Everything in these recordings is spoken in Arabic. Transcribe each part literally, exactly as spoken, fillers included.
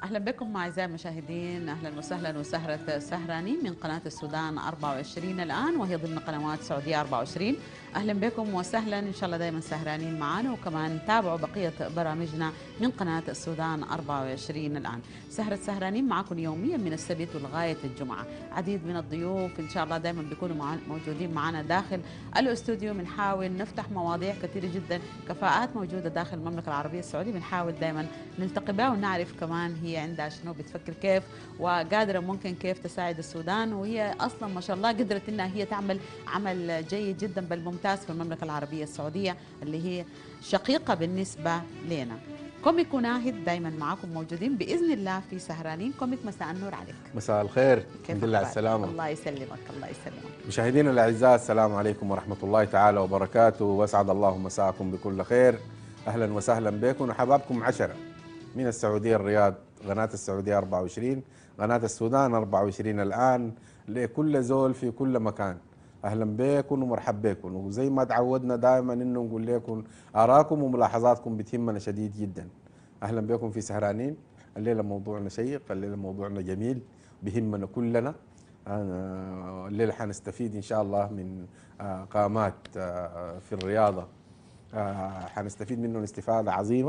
أهلا بكم أعزائي المشاهدين، أهلا وسهلا وسهرة سهرانين من قناة السودان أربعة وعشرين الآن وهي ضمن قنوات سعودية أربعة وعشرين. أهلا بكم وسهلا، إن شاء الله دائما سهرانين معنا، وكمان تابعوا بقية برامجنا من قناة السودان أربعة وعشرين الآن. سهرة سهرانين معكم يوميا من السبت لغاية الجمعة، عديد من الضيوف إن شاء الله دائما بيكونوا مع موجودين معنا داخل الاستوديو. بنحاول نفتح مواضيع كثيرة جدا، كفاءات موجودة داخل المملكة العربية السعودية، بنحاول دائما نلتقي بها ونعرف كمان هي عندها شنو، بتفكر كيف وقادرة ممكن كيف تساعد السودان، وهي أصلا ما شاء الله قدرت إنها هي تعمل عمل جيد جدا بل ممتاز في المملكة العربية السعودية اللي هي شقيقة بالنسبة لنا. كوميك وناهد دايما معاكم موجودين بإذن الله في سهرانين كوميك. مساء النور عليك. مساء الخير، كيف الحمد لله على السلامة. الله يسلمك، الله يسلمك. مشاهدينا الأعزاء، السلام عليكم ورحمة الله تعالى وبركاته، وأسعد الله مساءكم بكل خير. أهلا وسهلا بكم وحبابكم عشرة من السعودية الرياض، قناة السعودية أربعة وعشرين، قناة السودان أربعة وعشرين الآن، لكل زول في كل مكان. أهلا بكم ومرحب بكم، وزي ما تعودنا دائما إنه نقول لكم آراءكم وملاحظاتكم بتهمنا شديد جدا. أهلا بكم في سهرانين. الليلة موضوعنا شيق، الليلة موضوعنا جميل بيهمنا كلنا. الليلة حنستفيد إن شاء الله من قامات في الرياضة، حنستفيد منهم استفادة عظيمة.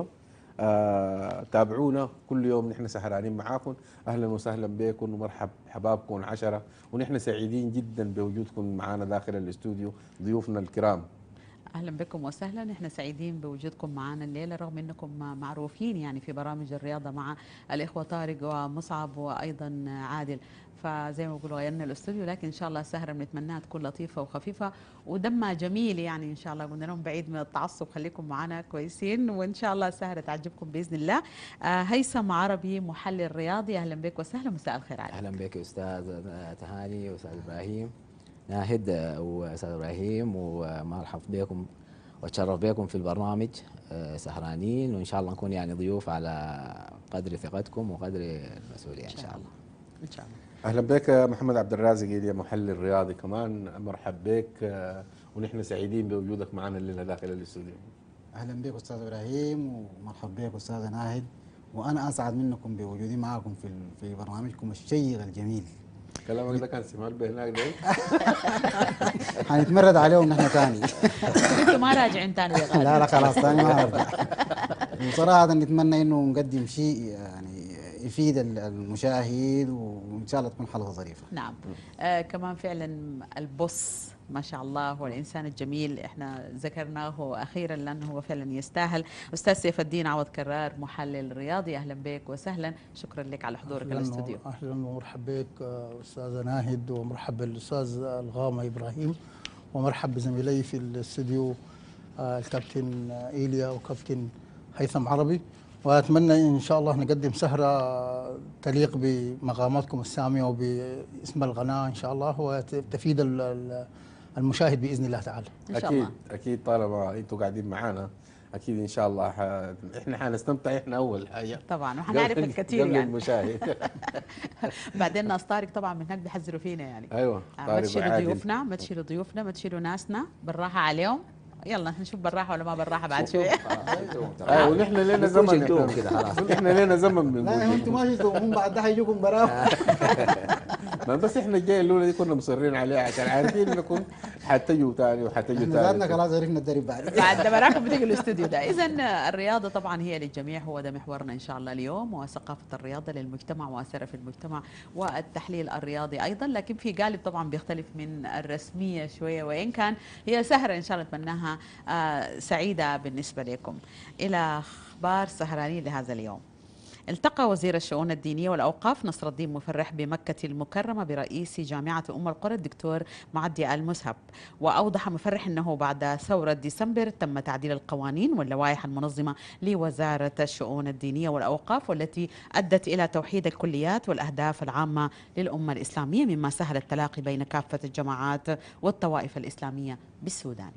تابعونا كل يوم، نحن سهرانين معاكم. أهلا وسهلا بكم ومرحب حبابكم عشرة، ونحن سعيدين جدا بوجودكم معنا داخل الاستوديو ضيوفنا الكرام. اهلا بكم وسهلا، نحن سعيدين بوجودكم معنا الليله رغم انكم معروفين يعني في برامج الرياضه مع الاخوه طارق ومصعب وايضا عادل، فزي ما بقولوا غيرنا الاستوديو، لكن ان شاء الله السهره بنتمناها تكون لطيفه وخفيفه ودمها جميل يعني ان شاء الله. قلنا لهم بعيد من التعصب، خليكم معنا كويسين وان شاء الله السهره تعجبكم باذن الله. آه هيثم عربي محلل رياضي، اهلا بك وسهلا، مساء الخير عليك. اهلا بك استاذ تهاني واستاذ ابراهيم ناهد واستاذ ابراهيم، ومرحب بكم واتشرف بكم في البرنامج سهرانين، وان شاء الله نكون يعني ضيوف على قدر ثقتكم وقدر المسؤوليه ان شاء الله. ان شاء الله. اهلا بك محمد عبد الرازق يا محلل رياضي كمان، مرحب بك ونحن سعيدين بوجودك معنا الليله داخل الاستوديو. اهلا بك استاذ ابراهيم ومرحب بك استاذ ناهد، وانا اسعد منكم بوجودي معكم في في برنامجكم الشيق الجميل. كلامك ده كان سمال بهناك ده حنتمرد عليهم نحن ثاني. انتوا ما راجعين ثاني يا غالي. لا لا خلاص ثاني ما نرجع. بصراحه نتمنى انه نقدم شيء يعني يفيد المشاهد، وان شاء الله تكون حلقه ظريفه. نعم. آه كمان فعلا البص ما شاء الله هو الانسان الجميل، احنا ذكرناه اخيرا لانه هو فعلا يستاهل. استاذ سيف الدين عوض كرار محلل رياضي، اهلا بك وسهلا، شكرا لك على حضورك الاستوديو. اهلا ومرحب بك استاذ ناهد، ومرحب بالاستاذ الغامه ابراهيم، ومرحب بزميلي في الاستوديو الكابتن ايليا وكابتن هيثم عربي، واتمنى ان شاء الله نقدم سهره تليق بمقاماتكم الساميه وباسم القناه ان شاء الله، وتفيد المشاهد باذن الله تعالى. إن شاء اكيد الله. اكيد، طالما انتم قاعدين معانا اكيد ان شاء الله ح... احنا حنستمتع احنا اول حاجه طبعا، وحنعرف الكثير قبل يعني المشاهد. بعدين ناس طارق طبعا من هناك بيحذروا فينا يعني. ايوه ما تشيلوا ضيوفنا، ما تشيلوا ضيوفنا، ما تشيلوا ناسنا، بالراحه عليهم. يلا نشوف بالراحه ولا ما بالراحه بعد شويه. ايوه ونحن لنا زمن كده خلاص. نحن لنا زمن بنقول. لا انتم ما جيتوا، هم بعد ده حيجوكم براه. ما بس احنا الجايه الاولى دي كنا مصرين عليها عشان عارفين انكم حتجوا ثاني وحتجوا احنا ذاتنا ثالث. خلاص عرفنا الدرب بعد. بعد ده براكم بتيجي الاستوديو ده. اذا الرياضه طبعا هي للجميع، هو ده محورنا ان شاء الله اليوم، وثقافه الرياضه للمجتمع واثرها في المجتمع والتحليل الرياضي ايضا، لكن في قالب طبعا بيختلف من الرسميه شويه، وان كان هي سهره ان شاء الله نتمناها آه سعيده بالنسبه لكم. الى اخبار سهرانين لهذا اليوم. التقى وزير الشؤون الدينية والأوقاف نصر الدين مفرح بمكة المكرمة برئيس جامعة أم القرى الدكتور معدي المسهب، وأوضح مفرح أنه بعد ثورة ديسمبر تم تعديل القوانين واللوائح المنظمة لوزارة الشؤون الدينية والأوقاف، والتي أدت إلى توحيد الكليات والأهداف العامة للأمة الإسلامية، مما سهل التلاقي بين كافة الجماعات والطوائف الإسلامية بالسودان.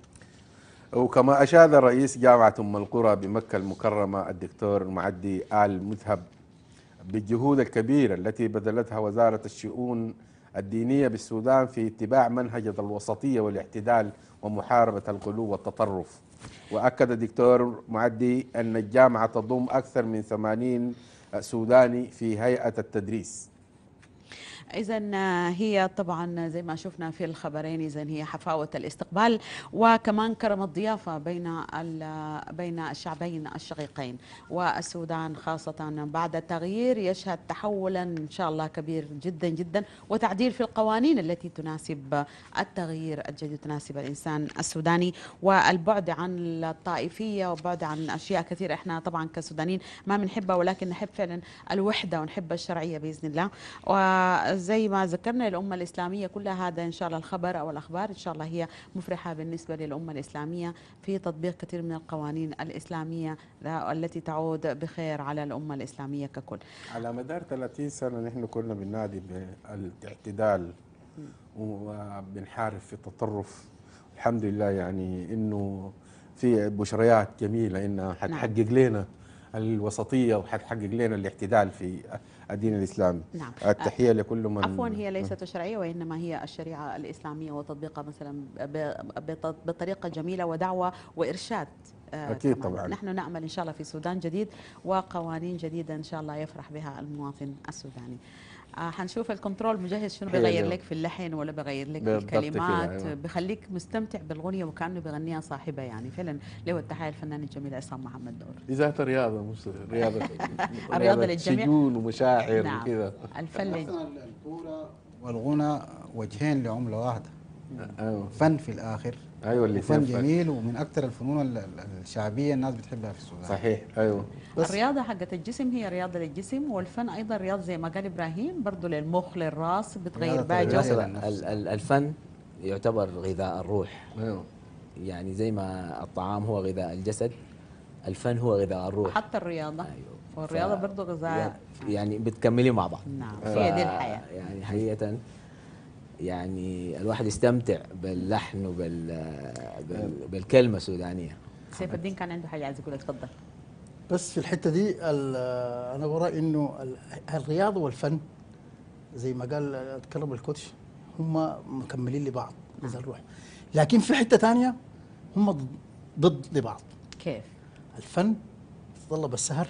وكما أشاد رئيس جامعة أم القرى بمكة المكرمة الدكتور معدي آل مذهب بالجهود الكبيرة التي بذلتها وزارة الشؤون الدينية بالسودان في اتباع منهج الوسطية والاعتدال ومحاربة الغلو والتطرف. وأكد الدكتور معدي أن الجامعة تضم أكثر من ثمانين سوداني في هيئة التدريس. إذا هي طبعا زي ما شفنا في الخبرين، إذا هي حفاوة الاستقبال وكمان كرم الضيافة بين بين الشعبين الشقيقين، والسودان خاصة بعد التغيير يشهد تحولا إن شاء الله كبير جدا جدا، وتعديل في القوانين التي تناسب التغيير الجديد، تناسب الإنسان السوداني، والبعد عن الطائفية وبعد عن أشياء كثيرة إحنا طبعا كسودانيين ما بنحبها، ولكن نحب فعلا الوحدة ونحب الشرعية بإذن الله. و زي ما ذكرنا الأمة الإسلامية كلها، هذا إن شاء الله الخبر أو الأخبار إن شاء الله هي مفرحة بالنسبة للأمة الإسلامية في تطبيق كثير من القوانين الإسلامية التي تعود بخير على الأمة الإسلامية ككل. على مدار ثلاثين سنة نحن كنا بننادي بالاعتدال وبنحارب في التطرف. الحمد لله يعني إنه في بشريات جميلة إنها حتحقق لنا الوسطية وحتحقق لنا الاعتدال في الدين الإسلامي. نعم. التحية لكل من عفوا، هي ليست الشرعية وإنما هي الشريعة الإسلامية وتطبيقها مثلا بطريقة جميلة ودعوة وإرشاد. أكيد كمان. طبعا. نحن نأمل إن شاء الله في سودان جديد وقوانين جديدة إن شاء الله يفرح بها المواطن السوداني. آه حنشوف الكنترول مجهز شنو بيغير لك في اللحن ولا بيغير لك في الكلمات، أيوة. بخليك مستمتع بالغنية وكأنه بيغنيها صاحبة يعني. فعلا له التحية الفنان الجميل عصام محمد دور. إذا الرياضة مش رياضة الرياضة للجميع، سجون ومشاعر. نعم. وكذا الفن الكورة والغنى وجهين لعملة واحدة. أيوة. فن في الآخر. ايوه اللي فن جميل ومن اكثر الفنون الشعبيه الناس بتحبها في السودان. صحيح. ايوه. الرياضه حقت الجسم هي رياضه للجسم، والفن ايضا رياضه زي ما قال ابراهيم برضه للمخ للراس، بتغير بقى جو. الفن يعتبر غذاء الروح. ايوه. يعني زي ما الطعام هو غذاء الجسد، الفن هو غذاء الروح. حتى الرياضه. أيوه. والرياضه ف... برضه غذاء. يعني بتكملي مع بعض. نعم. هي دي الحياه. يعني حقيقه يعني الواحد يستمتع باللحن وبال بالكلمه السودانيه. سيف الدين كان عنده حاجه عايز يقولها، اتفضل. بس في الحته دي انا برايي انه الرياضه والفن زي ما قال اتكلم الكوتش هم مكملين لبعض اذا الروح، لكن في حته ثانيه هم ضد لبعض. كيف؟ الفن يتطلب السهر،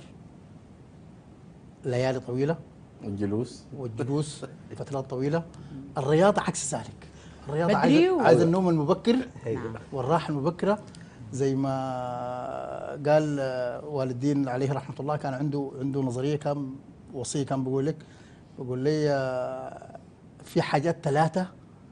ليالي طويله، والجلوس والجلوس فترات طويله. الرياضه عكس ذلك، الرياضه بدري عايزه عايزه النوم المبكر والراحه المبكره. زي ما قال والدين عليه رحمه الله، كان عنده عنده نظريه، كان وصيه كان بيقول لك بيقول لي في حاجات ثلاثه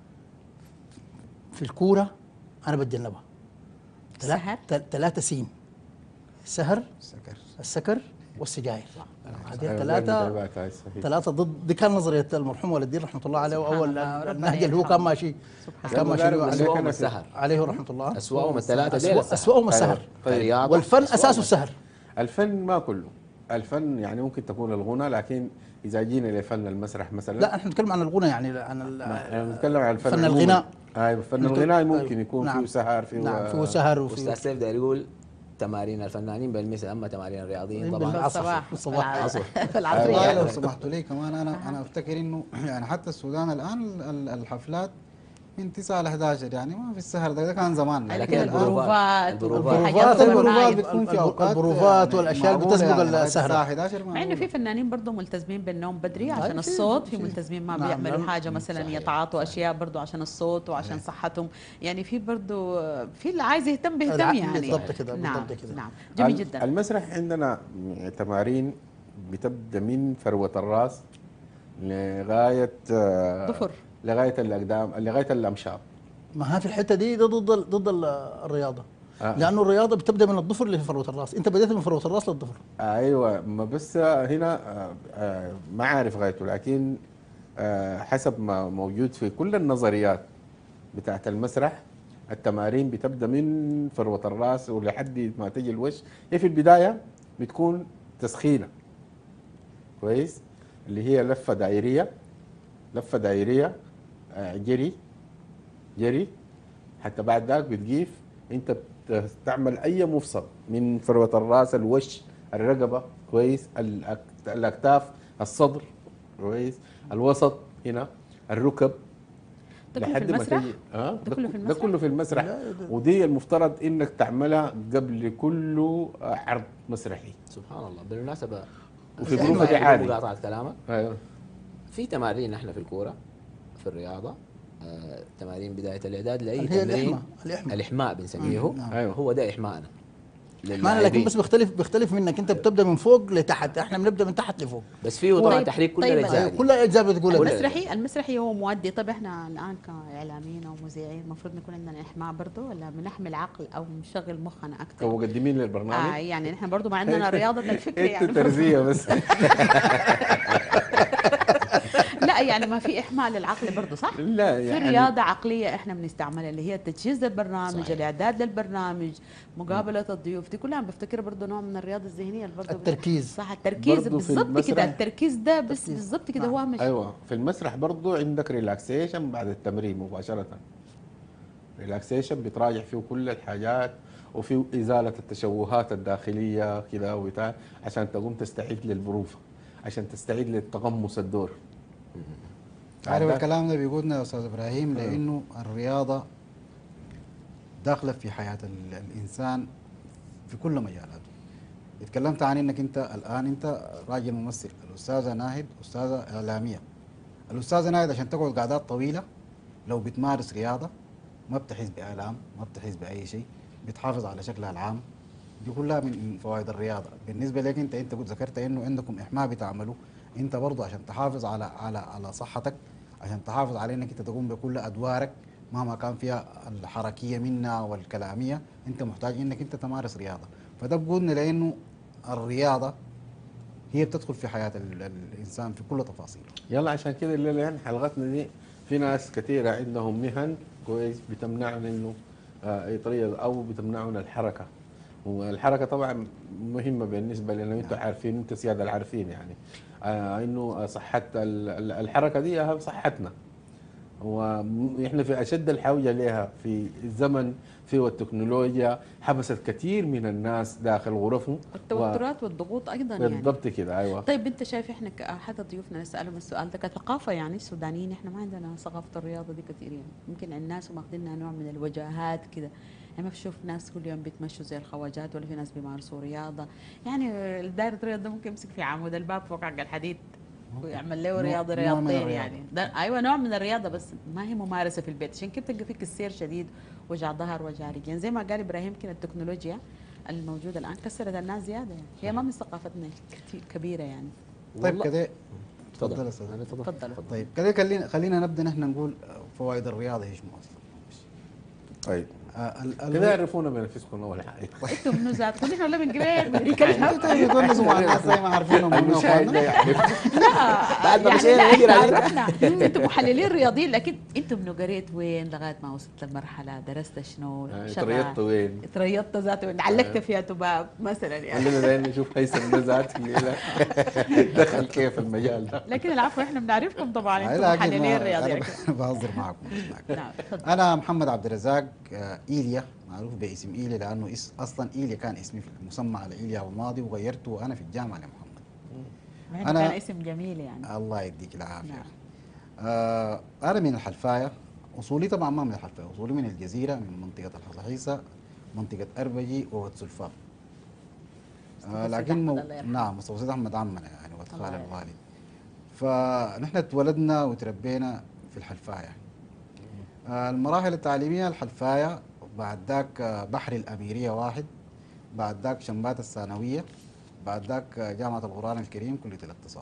في الكوره انا بتجنبها. السهر، ثلاثه سين: السهر، السكر السكر والسجاير. هذه الثلاثة ثلاثة ضد. دي كان نظرية المرحوم والدين رحمة الله عليه، وأول النهج اللي هو كان ماشي كان ماشي عليه السهر عليه رحمة الله. أسوأهم الثلاثة، أسوأهم السهر. طيب. والفن أساسه السهر. الفن ما كله. الفن يعني ممكن تكون الغنى، لكن إذا جينا لفن المسرح مثلا، لا احنا نتكلم عن الغنى، يعني عن نتكلم عن الفن، فن الغناء. ايوه فن الغناء ممكن يكون نعم. فيه سهر، فيه نعم فيه سهر. وفيه أستاذ سيف داير يقول تمارين الفنانين بالمثل، اما تمارين الرياضيين طبعا الصباح الصباح عصر. والله لو سمحتوا لي كمان انا انا افتكر انه يعني حتى السودان الان الحفلات من تسعة ل احد عشر، يعني ما في السهر ده, ده كان زمان. لكن البروفات البروفات البروفات بتكون في اوقات البروفات والاشياء اللي بتسبق السهر. مع انه في فنانين برضه ملتزمين بالنوم بدري عشان الصوت، في ملتزمين ما بيعملوا حاجه مثلا يتعاطوا اشياء برضه عشان الصوت وعشان صحتهم. يعني في برضه في اللي عايز يهتم بيهتم يعني. بالضبط كده نعم بالضبط كده. نعم جميل جدا. المسرح عندنا تمارين بتبدا من فروه الراس لغايه ضفر، لغايه الاقدام، لغايه الامشاط. ما ها في الحته دي ده ضد ضد الرياضه. آه. لانه الرياضه بتبدا من الضفر لفروه الراس، انت بديت من فروه الراس للضفر. ايوه، ما بس هنا ما عارف غايته، لكن حسب ما موجود في كل النظريات بتاعت المسرح، التمارين بتبدا من فروه الراس ولحد ما تجي الوش. هي في البدايه بتكون تسخينه كويس، اللي هي لفه دائريه، لفه دائريه جري جري، حتى بعد ذاك بتجيف انت بتعمل اي مفصل من فروه الراس، الوش، الرقبه كويس، الاكتاف، الصدر كويس، الوسط هنا، الركب، لحد ما تجي اه ده كله في المسرح، ده كله في المسرح. ودي المفترض انك تعملها قبل كل عرض مسرحي. سبحان الله. بالمناسبه وفي بس ظروف إحنا دي عادي. مقاطعة كلامك، ايوه في تمارين احنا في الكورة في الرياضة، آه تمارين بداية الإعداد لأي اللي هي تمرين. الإحماء الإحماء الإحماء بنسميه، مم، نعم. أيوة. هو ده إحمائنا احنا لكن بس للاعبين. بيختلف بيختلف منك، انت بتبدا من فوق لتحت، احنا بنبدا من تحت لفوق. بس فيه طبعا طيب- تحريك كل طيب. الأجزاء أيوة، دي. كل الاجزاء بتقول كل لك. المسرحي المسرحي هو مؤدي. طب احنا الان كاعلاميين او مذيعين المفروض نكون عندنا احماء برضه، ولا بنحمل عقل او بنشغل مخنا اكثر؟ كمقدمين آه للبرنامج. يعني نحن برضه ما عندنا رياضه الفكر يعني انتوا ترزيه بس. لا يعني ما في احماء للعقل برضه، صح؟ لا في يعني رياضة عقلية احنا بنستعملها اللي هي تجهيز البرنامج، صحيح. الإعداد للبرنامج، مقابلة الضيوف، دي كلها بفتكر برضه نوع من الرياضة الذهنية اللي برضه التركيز. صح، التركيز برضه في بالضبط المسرح. كده، التركيز ده بس التركيز. بالضبط كده نعم. هو أهم شيء. ايوه في المسرح برضو عندك ريلاكسيشن بعد التمرين مباشره. ريلاكسيشن بتراجع فيه كل الحاجات، وفي ازاله التشوهات الداخليه كده وبتاع، عشان تقوم تستعيد للبروفه، عشان تستعيد للتقمص الدور. عارف الكلام ده بيقولنا يا استاذ ابراهيم لانه الرياضه داخله في حياه ال- الانسان في كل مجالاته. اتكلمت عن انك انت الان انت راجل ممثل، الاستاذه ناهد استاذه اعلاميه. الاستاذه ناهد عشان تقعد قعدات طويله لو بتمارس رياضه ما بتحس بالام، ما بتحس باي شيء، بتحافظ على شكلها العام. دي كلها من فوائد الرياضه. بالنسبه لك انت انت قلت ذكرت انه عندكم احماء بتعملوا، انت برضه عشان تحافظ على على على صحتك، عشان تحافظ على انك انت تقوم بكل ادوارك مهما كان فيها الحركيه منها والكلاميه، انت محتاج انك انت تمارس رياضه. فده بقولنا لانه الرياضه هي بتدخل في حياه ال- الانسان في كل تفاصيله. يلا عشان كده الليله يعني حلقتنا دي في ناس كثيره عندهم مهن كويس بتمنعهم انه آه يتريض او بتمنعهم الحركه. والحركه طبعا مهمه بالنسبه لنا، انتم عارفين، انتم سياده العارفين يعني آه انه صحه ال- ال- الحركه دي اهم صحتنا. واحنا في اشد الحوجه لها في الزمن فيه التكنولوجيا حبست كثير من الناس داخل غرفهم. التوترات والضغوط أيضا و... يعني. بالضبط كده ايوه. طيب انت شايف احنا ك- حتى ضيوفنا نسالهم السؤال ده كثقافه، يعني السودانيين احنا ما عندنا ثقافه الرياضه دي كثير، يعني يمكن الناس ماخذينها نوع من الوجاهات كده، يعني ما بشوف ناس كل يوم بيتمشوا زي الخواجات، ولا في ناس بيمارسوا رياضه. يعني الدائرة الرياضه ده ممكن يمسك في عمود الباب فوق عقل الحديد ويعمل له نوع- رياضه نوع من رياضتين، الرياضة. يعني ده ايوه نوع من الرياضه بس ما هي ممارسه في البيت، عشان كده تلقى فيك السير شديد، وجع ظهر وجع رجل، يعني زي ما قال ابراهيم كده التكنولوجيا الموجوده الان كسرت الناس زياده، يعني هي ما من ثقافتنا كتير كبيره يعني. طيب والله- كده تفضل تفضل يا استاذ. أنا تفضل. تفضل. طيب كده خلينا خلينا نبدا نحن نقول فوائد الرياضه ايش اصلا. طيب آه، ال- ال- كده يعرفونا بنفسكم اول حاجه. انتم منو ذاتكم؟ نحن ولا من قبل بنريك الهم. انتوا بتونسوا مع الناس زي ما عارفينهم منهم المشاهد ده اخواننا. يعرف. لا بعد ما يعني مشينا لا، نقدر احنا عليك. عرفنا انتم محللين رياضيين، لكن انتم منو قريت وين لغايه ما وصلت للمرحله، درست شنو، آه، شغال. تريضتوا وين؟ تريضت ذاته علقت فيها تباب مثلا يعني. خلينا دايما نشوف هيثم نزات الليله دخل كيف المجال ده. لكن العفو احنا بنعرفكم طبعا، لا، انتم أكيد محللين ما- رياضيين. أنا بهزر معكم. نعم تفضل. انا محمد عبد الرزاق، آه، ايليا، معروف باسم ايليا لانه اس اصلا ايليا كان اسمي في المسمى على ايليا والماضي، وغيرته وانا في الجامعه لمحمد. مع أنا- إنه كان اسم جميل يعني. الله يديك العافيه. نعم. آه انا من الحلفايه، اصولي طبعا ما من الحلفايه، اصولي من الجزيره، من منطقه الحصحيصه، منطقه اربجي وواد سلفان. آه مستوى لكن سيد مو... أحمد الله يرحمه. نعم مستوى سيد احمد عمنا يعني واد الله خالي يرحمه. الوالد. فنحن اتولدنا وتربينا في الحلفايه. آه المراحل التعليميه الحلفايه، بعد ذاك آه، بحر الاميريه واحد، بعد ذاك شمبات الثانويه، بعد ذاك آه، جامعه القران الكريم كليه الاقتصاد.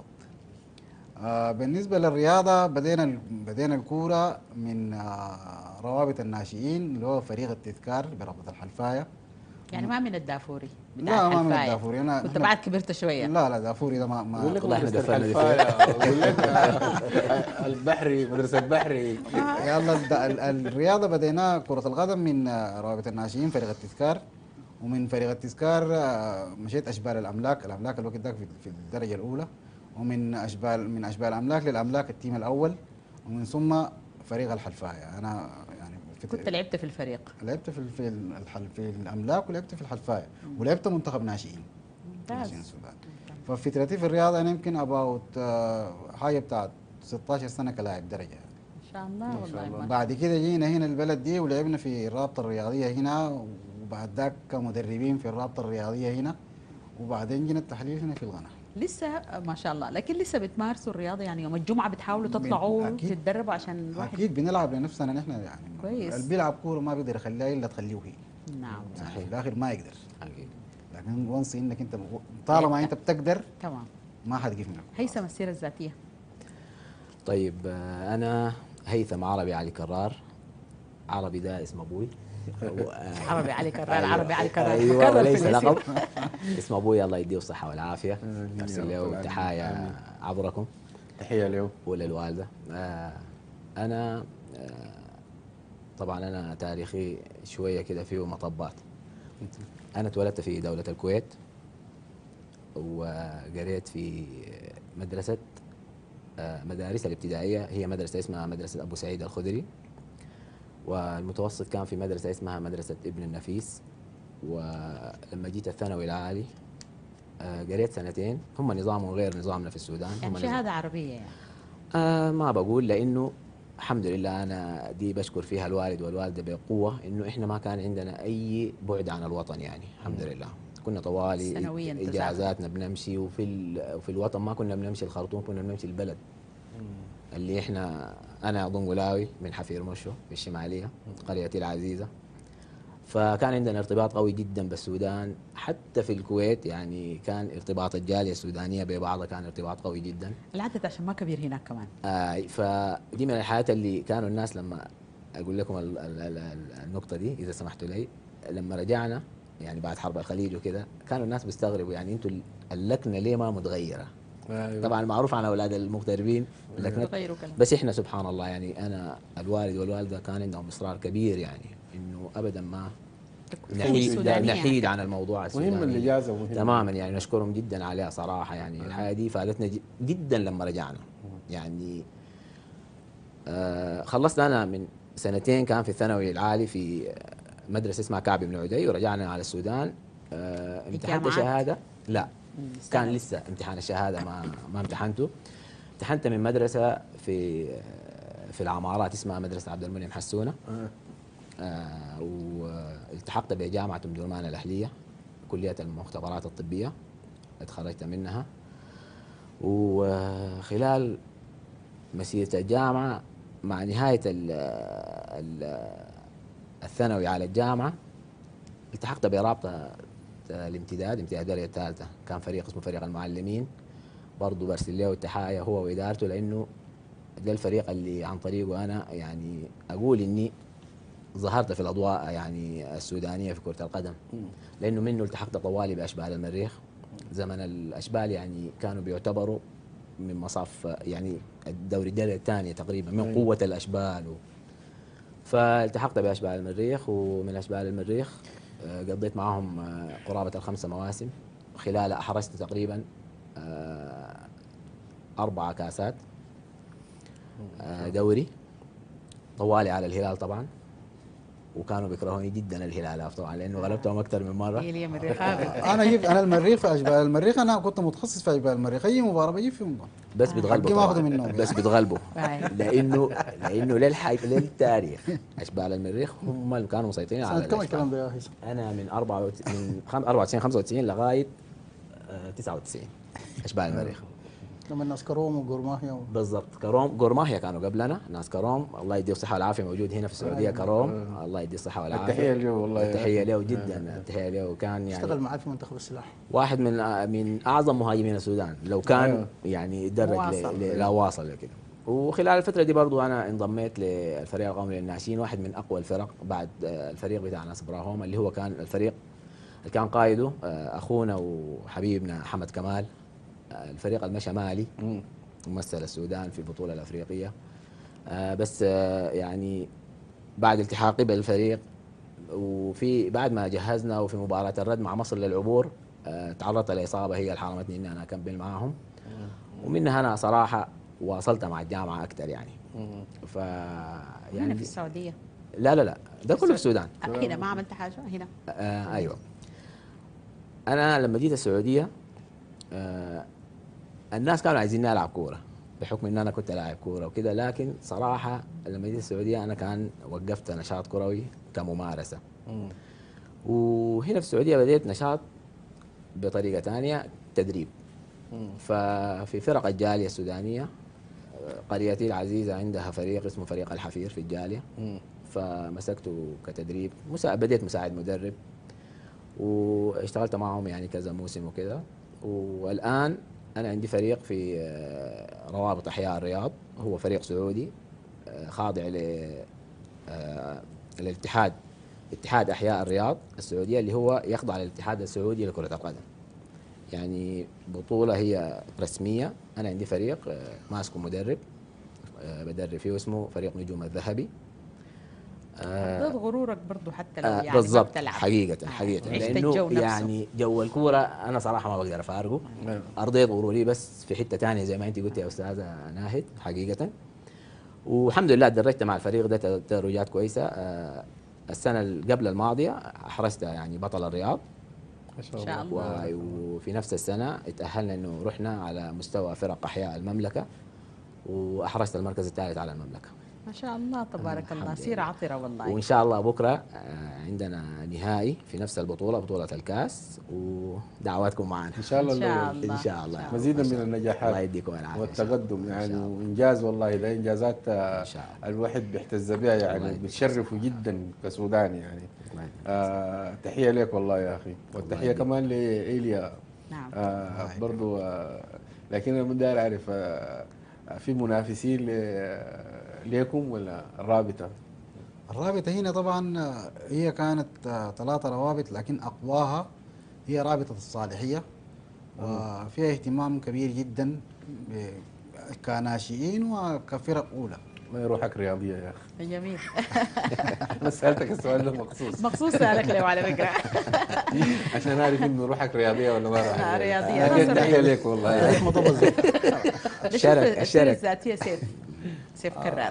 آه بالنسبه للرياضه بدينا ال- بدينا الكوره من آه روابط الناشئين اللي هو فريق التذكار برابطه الحلفايه. يعني ما من الدافوري بتاع لا ما من الحلفاية. الدافوري، انا كنت إحنا- بعد كبرت شويه. لا لا دافوري ده ما ما يقول لك والله إحنا مدرسة دفعنا دي الحلفاية، يقول لك آه، البحري مدرسة البحري. يلا الد- ال- الرياضه بدينا كره القدم من آه، روابط الناشئين فريق التذكار، ومن فريق التذكار آه، مشيت اشبال الاملاك، الاملاك الوقت ده في في الدرجه الاولى، ومن اشبال من اشبال الاملاك للاملاك التيم الاول، ومن ثم فريق الحلفايه. انا يعني في كنت لعبت في الفريق. لعبت في ال- في الحل في الاملاك، ولعبت في الحلفايه، ولعبت منتخب ناشئين ممتاز. ناشئين السودان. ففترتي في الرياضه انا يمكن اباوت حاجه بتاعت ستاشر سنه كلاعب درجه يعني. ان شاء الله والله ما بعد كده جينا هنا البلد دي ولعبنا في الرابطه الرياضيه هنا، وبعد ذاك كمدربين في الرابطه الرياضيه هنا، وبعدين جينا التحليل هنا في الغنى. لسه ما شاء الله، لكن لسه بتمارسوا الرياضه يعني يوم الجمعه بتحاولوا من- تطلعوا أكيد. تتدربوا عشان الواحد. اكيد بنلعب لنفسنا نحن يعني. كويس. اللي بيلعب كوره ما بيقدر يخليها الا تخليه هي. نعم يعني في الاخر ما يقدر. حقيقي. لكن وانس انك انت طالما انت بتقدر تمام. ما حد يقف منك. هيثم السيره الذاتيه. طيب آه، انا هيثم عربي علي كرار. عربي ده اسم ابوي. و- آه، عربي علي كرار، أيوة. عربي علي كرار. ايوه كرر في وليس الاسم. لقب. اسم ابوي الله يديه الصحه والعافيه. آمين ارسل يا رب له العالمين. تحايا آمين. عبركم تحيه له. وللوالده. آه، انا آه، طبعا انا تاريخي شويه كده فيه مطبات. انا اتولدت في دوله الكويت وقريت في مدرسه آه، مدارس الابتدائيه، هي مدرسه اسمها مدرسه ابو سعيد الخدري، والمتوسط كان في مدرسه اسمها مدرسه ابن النفيس. ولما جيت الثانوي العالي آه، قريت سنتين، هم نظام غير نظامنا في السودان. هم يعني نظام شهاده عربيه يعني. آه ما بقول، لانه الحمد لله انا دي بشكر فيها الوالد والوالده بقوه، انه احنا ما كان عندنا اي بعد عن الوطن يعني الحمد لله. كنا طوالي سنوياً تسافر. اجازاتنا بنمشي، وفي ال- وفي الوطن ما كنا بنمشي الخرطوم، كنا بنمشي البلد اللي احنا انا ضنقلاوي من حفير مشو في الشماليه قريتي العزيزه. فكان عندنا ارتباط قوي جدا بالسودان، حتى في الكويت يعني كان ارتباط الجاليه السودانيه ببعضها كان ارتباط قوي جدا. العدد عشان ما كبير هناك كمان. آه فدي من الحاجات اللي كانوا الناس لما اقول لكم ال ال ال ال- النقطه دي اذا سمحتوا لي، لما رجعنا يعني بعد حرب الخليج وكده كانوا الناس بيستغربوا يعني انتوا اللكنه ليه ما متغيره؟ أيوة. طبعا معروف عن اولاد المغتربين لكنة، تغيروا كلام. بس احنا سبحان الله يعني انا الوالد والوالده كان عندهم اصرار كبير يعني انه ابدا ما نحيد سودانية. نحيد عن الموضوع السوداني. مهم الاجازه ومهم تماما يعني نشكرهم جدا عليها صراحه يعني. الحياه دي فادتنا ج- جدا لما رجعنا يعني. آه خلصت انا من سنتين كان في الثانوي العالي في مدرسه اسمها كعب بن عدي، ورجعنا على السودان. آه امتحنت الجامعات؟ شهاده لا مم، كان استنى. لسه امتحان الشهاده ما ما امتحنته. امتحنت من مدرسه في في العمارات اسمها مدرسه عبد المنعم حسونه. آه. آه والتحقت بجامعه ام درمان الاهليه كليه المختبرات الطبيه، اتخرجت منها. وخلال مسيره الجامعه مع نهايه ال ال الثانوي على الجامعه التحقت برابطه الامتداد، امتداد الدرجه الثالثه، كان فريق اسمه فريق المعلمين، برضه برسل له التحايا هو وادارته، لانه ده الفريق اللي عن طريقه انا يعني اقول اني ظهرت في الاضواء يعني السودانيه في كره القدم، لانه منه التحقت طوالي باشبال المريخ. زمن الاشبال يعني كانوا بيعتبروا من مصاف يعني الدوري الدرجه الثانيه تقريبا من قوه الاشبال و... فالتحقت باشبال المريخ، ومن اشبال المريخ آه، قضيت معاهم آه، قرابه الخمسه مواسم، خلالها احرزت تقريبا آه، اربع كاسات آه، دوري طوالي على الهلال طبعا. وكانوا بيكرهوني جدا الهلال طبعا لانه غلبتهم اكثر من مره. هي لي مريخاوي. انا جيب انا المريخ في اشبال المريخ، انا كنت متخصص في اشبال المريخ، اي مباراه بجيب فيهم جول. بس بتغلبوا حقي ما طبعاً. أخذه منهم بس بتغلبوا باي. لانه لانه للحي للتاريخ اشبال المريخ هم اللي كانوا مسيطرين على سنة كم الكلام الاشبال. ده يا هيثم؟ انا من أربعة وت- من خم- أربعة وتسعين خمسة وتسعين لغايه آه، تسعة وتسعين اشبال المريخ. لما الناس كروم وقرماهيا و... بالضبط. كروم قرماهيا كانوا قبلنا، ناس كروم الله يديه الصحه والعافيه موجود هنا في السعوديه كروم، الله يديه الصحه والعافيه. التحيه له والله. التحيه له جدا، التحيه له. وكان اشتغل يعني معي في منتخب السلاح. واحد من من اعظم مهاجمين السودان لو كان أيوه. يعني درج واصل. ل- ل- لا واصل كده. وخلال الفتره دي برضو انا انضميت للفريق القومي للناشئين، واحد من اقوى الفرق بعد آه، الفريق بتاع ناس براهوم اللي هو كان الفريق اللي كان قائده آه، اخونا وحبيبنا حمد كمال. آه، الفريق المشى مالي مم. ممثل السودان في البطوله الافريقيه. آه، بس آه، يعني بعد التحاقي بالفريق وفي بعد ما جهزنا وفي مباراة الرد مع مصر للعبور آه، تعرضت لإصابة هي اللي حرمتني إني أنا أكمل معاهم، ومنها أنا صراحة واصلت مع الجامعة أكثر يعني. ف هنا يعني في السعوديه. لا لا لا ده كله في السودان. آه، هنا ما عملت حاجه هنا. آه أيوه. أنا لما جيت السعودية آه الناس كانوا عايزين ألعب كورة بحكم إن أنا كنت لاعب كورة وكده، لكن صراحة لما جيت السعودية أنا كان وقفت نشاط كروي كممارسة. وهنا في السعودية بديت نشاط بطريقة ثانية تدريب. ففي فرق الجاليه السودانيه قريتي العزيزه عندها فريق اسمه فريق الحفير في الجاليه، فمسكته كتدريب مسا... بديت مساعد مدرب واشتغلت معهم يعني كذا موسم وكذا. والان انا عندي فريق في روابط احياء الرياض، هو فريق سعودي خاضع للاتحاد اتحاد احياء الرياض السعوديه اللي هو يخضع للاتحاد السعودي لكره القدم. يعني بطوله هي رسميه. انا عندي فريق ماسكه مدرب بدرب فيه اسمه فريق نجوم الذهبي. ضد غرورك برضه حتى لو يعني بالضبط بتلعب. حقيقه حقيقه لانه يعني جو الكوره انا صراحه ما بقدر افارقه. ارضيت غروري بس في حته ثانيه زي ما انت قلت يا استاذه ناهد حقيقه. والحمد لله تدرجت مع الفريق ده تدرجات كويسه. السنه اللي قبل الماضيه احرزت يعني بطل الرياض ما شاء الله. وفي نفس السنه اتاهلنا انه رحنا على مستوى فرق احياء المملكه واحرزت المركز الثالث على المملكه. ما شاء الله تبارك الله، سيرة عطرة والله. وإن شاء الله بكرة عندنا نهائي في نفس البطولة بطولة الكاس ودعواتكم معنا إن شاء الله. إن شاء الله إن شاء الله مزيدا من النجاحات الله يديكم العافية والتقدم يعني وإنجاز والله. ده إنجازات الواحد بيحتز بها يعني بتشرفه جدا كسوداني يعني. آه تحية لك والله يا أخي، والتحية كمان لإيليا. نعم آه برضو آه لكن أنا بدي أعرف آه في منافسين ليكم ولا الرابطة؟ الرابطة هنا طبعا هي كانت ثلاثة روابط، لكن أقواها هي رابطة الصالحية، وفيها اهتمام كبير جدا كناشئين وكفرق أولى. ما روحك رياضية يا أخي. جميل. أنا سألتك السؤال ده مخصوص مخصوص سألك له على فكرة عشان أعرف إنه روحك رياضية ولا ما روحك رياضية. رياضية. تحية لك والله. الشركة الذاتية سيف سيف كرار.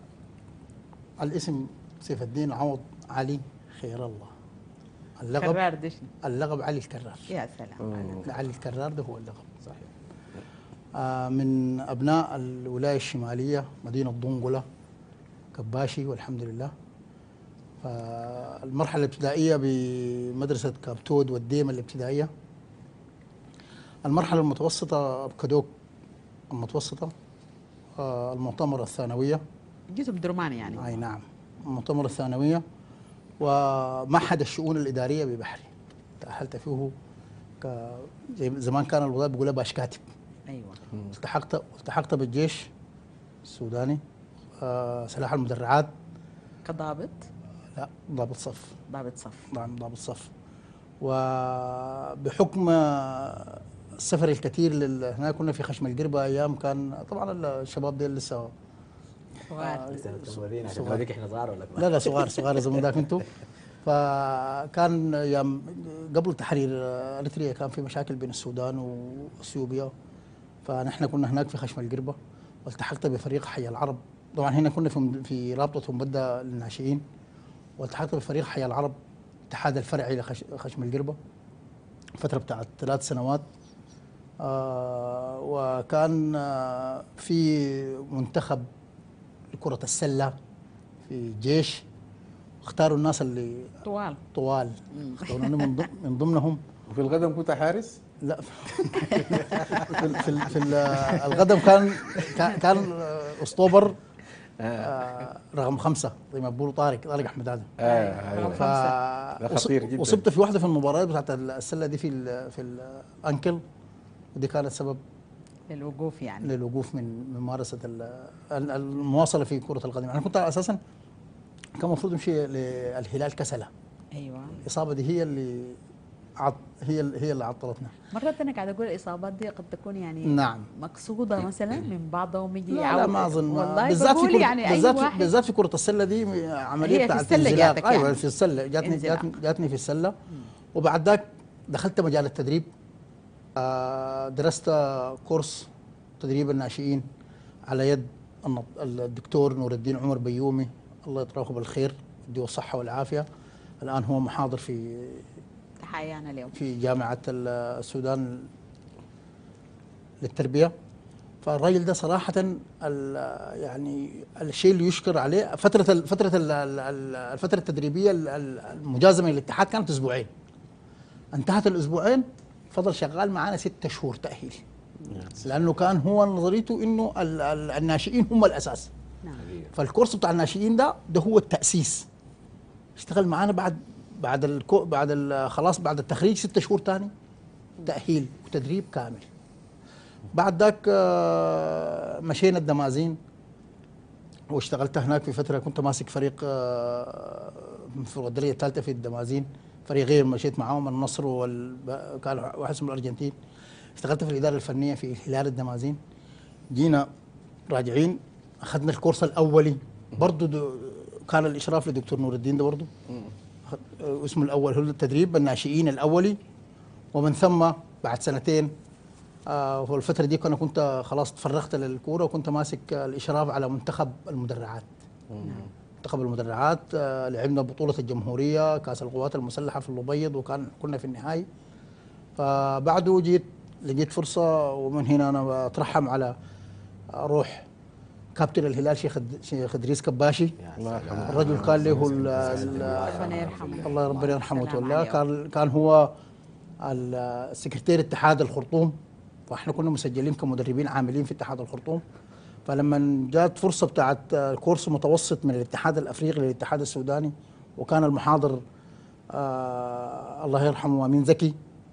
الاسم سيف الدين عوض علي خير الله. اللقب كرار دش. اللقب علي الكرار. يا سلام. علي الكرار ده هو اللقب. صحيح. آه من ابناء الولايه الشماليه مدينه ضنقله كباشي والحمد لله. فالمرحله الابتدائيه بمدرسه كابتود والديمه الابتدائيه. المرحله المتوسطه بكدوك المتوسطه. آه المؤتمر الثانويه. جيتوا بدرمان يعني. اي نعم. المؤتمر الثانويه ومعهد الشؤون الاداريه ببحري. تاهلت فيه ك زي زمان كان الوظائف بيقولها باش كاتب. ايوه. التحقت التحقت بالجيش السوداني. آه سلاح المدرعات. كضابط؟ لا ضابط صف. ضابط صف. نعم ضابط صف. وبحكم السفر الكثير لل... هنا كنا في خشم القربة ايام كان طبعا الشباب دي لسه صغار. صغار احنا صغار ولا لا لا صغار صغار الزمن ذاك انتم. فكان ايام قبل تحرير اريتريا كان في مشاكل بين السودان واثيوبيا، فنحن كنا هناك في خشم القربة والتحقت بفريق حي العرب. طبعا هنا كنا في في رابطه مبدا للناشئين، والتحقت بفريق حي العرب الاتحاد الفرعي لخشم القربة فتره بتاعت ثلاث سنوات. آه وكان آه في منتخب لكرة السلة في الجيش، اختاروا الناس اللي طوال طوال اختاروني من ضمن من ضمنهم. وفي القدم كنت حارس؟ لا في في, في القدم كان كان اسطوبر آه رقم خمسة زي ما بيقولوا طارق طارق احمد ادم. اه رقم خمسة. خطير جدا. وصبت في واحده في المباريات بتاعت السله دي في ال في الانكل، ودي كانت سبب للوقوف يعني للوقوف من ممارسه المواصله في كره القدم. انا يعني كنت اساسا كان المفروض امشي للهلال كسله. ايوه. الاصابه دي هي اللي عط هي اللي هي اللي عطلتنا. مرات انا قاعده اقول الاصابات دي قد تكون يعني نعم مقصوده مثلا من بعضهم يجي لا, لا ما اظن والله بالذات في كرة يعني بالذات أي في بالذات في كره السله دي عمليه بتاعت انزلاق. ايوه يعني. في السله جاتني جاتني, جاتني في السله. وبعد ذاك دخلت مجال التدريب. درست كورس تدريب الناشئين على يد الدكتور نور الدين عمر بيومي الله يطرحه بالخير يديه الصحه والعافيه. الان هو محاضر في تحيانا اليوم في جامعه السودان للتربيه. فالراجل ده صراحه يعني الشيء اللي يشكر عليه فتره فتره الفتره التدريبيه المجازمه للاتحاد كانت اسبوعين. انتهت الاسبوعين فضل شغال معانا ستة شهور تاهيل. لانه كان هو نظريته انه ال- ال- الناشئين هم الاساس. نعم. فالكورس بتاع الناشئين ده ده هو التاسيس. اشتغل معانا بعد بعد الكو بعد ال- خلاص بعد التخريج ست شهور تاني تاهيل وتدريب كامل. بعد ذاك آه، مشينا الدمازين واشتغلت هناك في فتره، كنت ماسك فريق آه، في الغدريه الثالثه في الدمازين، فريق غير مشيت معاهم النصر وال كان واحد اسمه الارجنتين. اشتغلت في الاداره الفنيه في هلال الدمازين. جينا راجعين اخذنا الكورس الاولي برضه، كان الاشراف لدكتور نور الدين ده برضه اسمه الاول هو التدريب الناشئين الاولي. ومن ثم بعد سنتين آه في الفتره دي انا كنت خلاص تفرغت للكوره وكنت ماسك الاشراف على منتخب المدرعات. منتخب المدرعات آه لعبنا بطوله الجمهوريه كاس القوات المسلحه في الابيض وكان كنا في النهائي. فبعده جيت لقيت فرصه ومن هنا انا بترحم على روح كابتن الهلال شيخ شيخ ادريس كباشي. الرجل كان له ربنا يرحمه. الله ربنا يرحمه السلام وتولاه. عليه. كان كان هو السكرتير اتحاد الخرطوم، واحنا كنا مسجلين كمدربين عاملين في اتحاد الخرطوم. فلما جات فرصه بتاعت كورس متوسط من الاتحاد الافريقي للاتحاد السوداني، وكان المحاضر آه الله يرحمه امين زكي،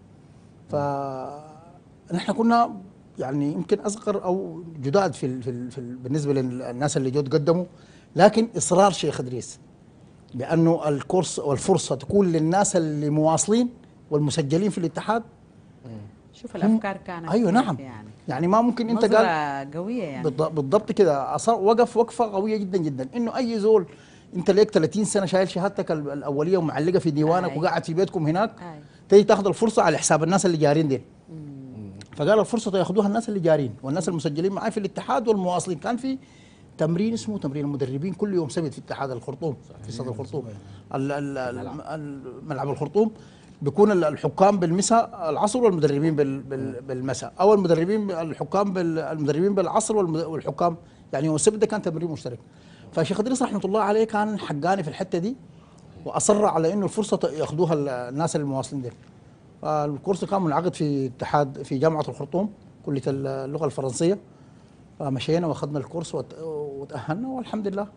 فنحن كنا يعني يمكن اصغر او جداد في ال في, ال في ال بالنسبه للناس اللي جو تقدموا، لكن اصرار شيخ ادريس بانه الكورس والفرصه تكون للناس اللي مواصلين والمسجلين في الاتحاد. شوف الافكار كانت ايوه كيف نعم يعني يعني ما ممكن انت نظرة قال قوية يعني. بالض- بالضبط كده، أصر- وقف وقفه قويه جدا جدا انه اي زول انت ليك ثلاثين سنه شايل شهادتك ال- الاوليه ومعلقه في ديوانك أي. وقاعد في بيتكم هناك، أي. تيجي تاخذ الفرصه على حساب الناس اللي جارين دين. فقال الفرصه ياخذوها الناس اللي جارين والناس المسجلين معي في الاتحاد والمواصلين. كان في تمرين اسمه تمرين المدربين كل يوم سبت في اتحاد الخرطوم في صدر الخرطوم ال- ال- ال- ال- ملعب الخرطوم. بيكون ال- الحكام بالمساء العصر والمدربين بال- بال- بالمساء، او المدربين الحكام بال- المدربين بالعصر والمد- والحكام يعني يوم السبت ده كان تمرين مشترك. فشيخ ادريس رحمه الله عليه كان حقاني في الحته دي واصر على انه الفرصه ياخذوها ال- الناس المواصلين دي. الكورس كان منعقد في اتحاد في جامعه الخرطوم كليه اللغه الفرنسيه. فمشينا واخذنا الكورس وت- وتاهلنا والحمد لله.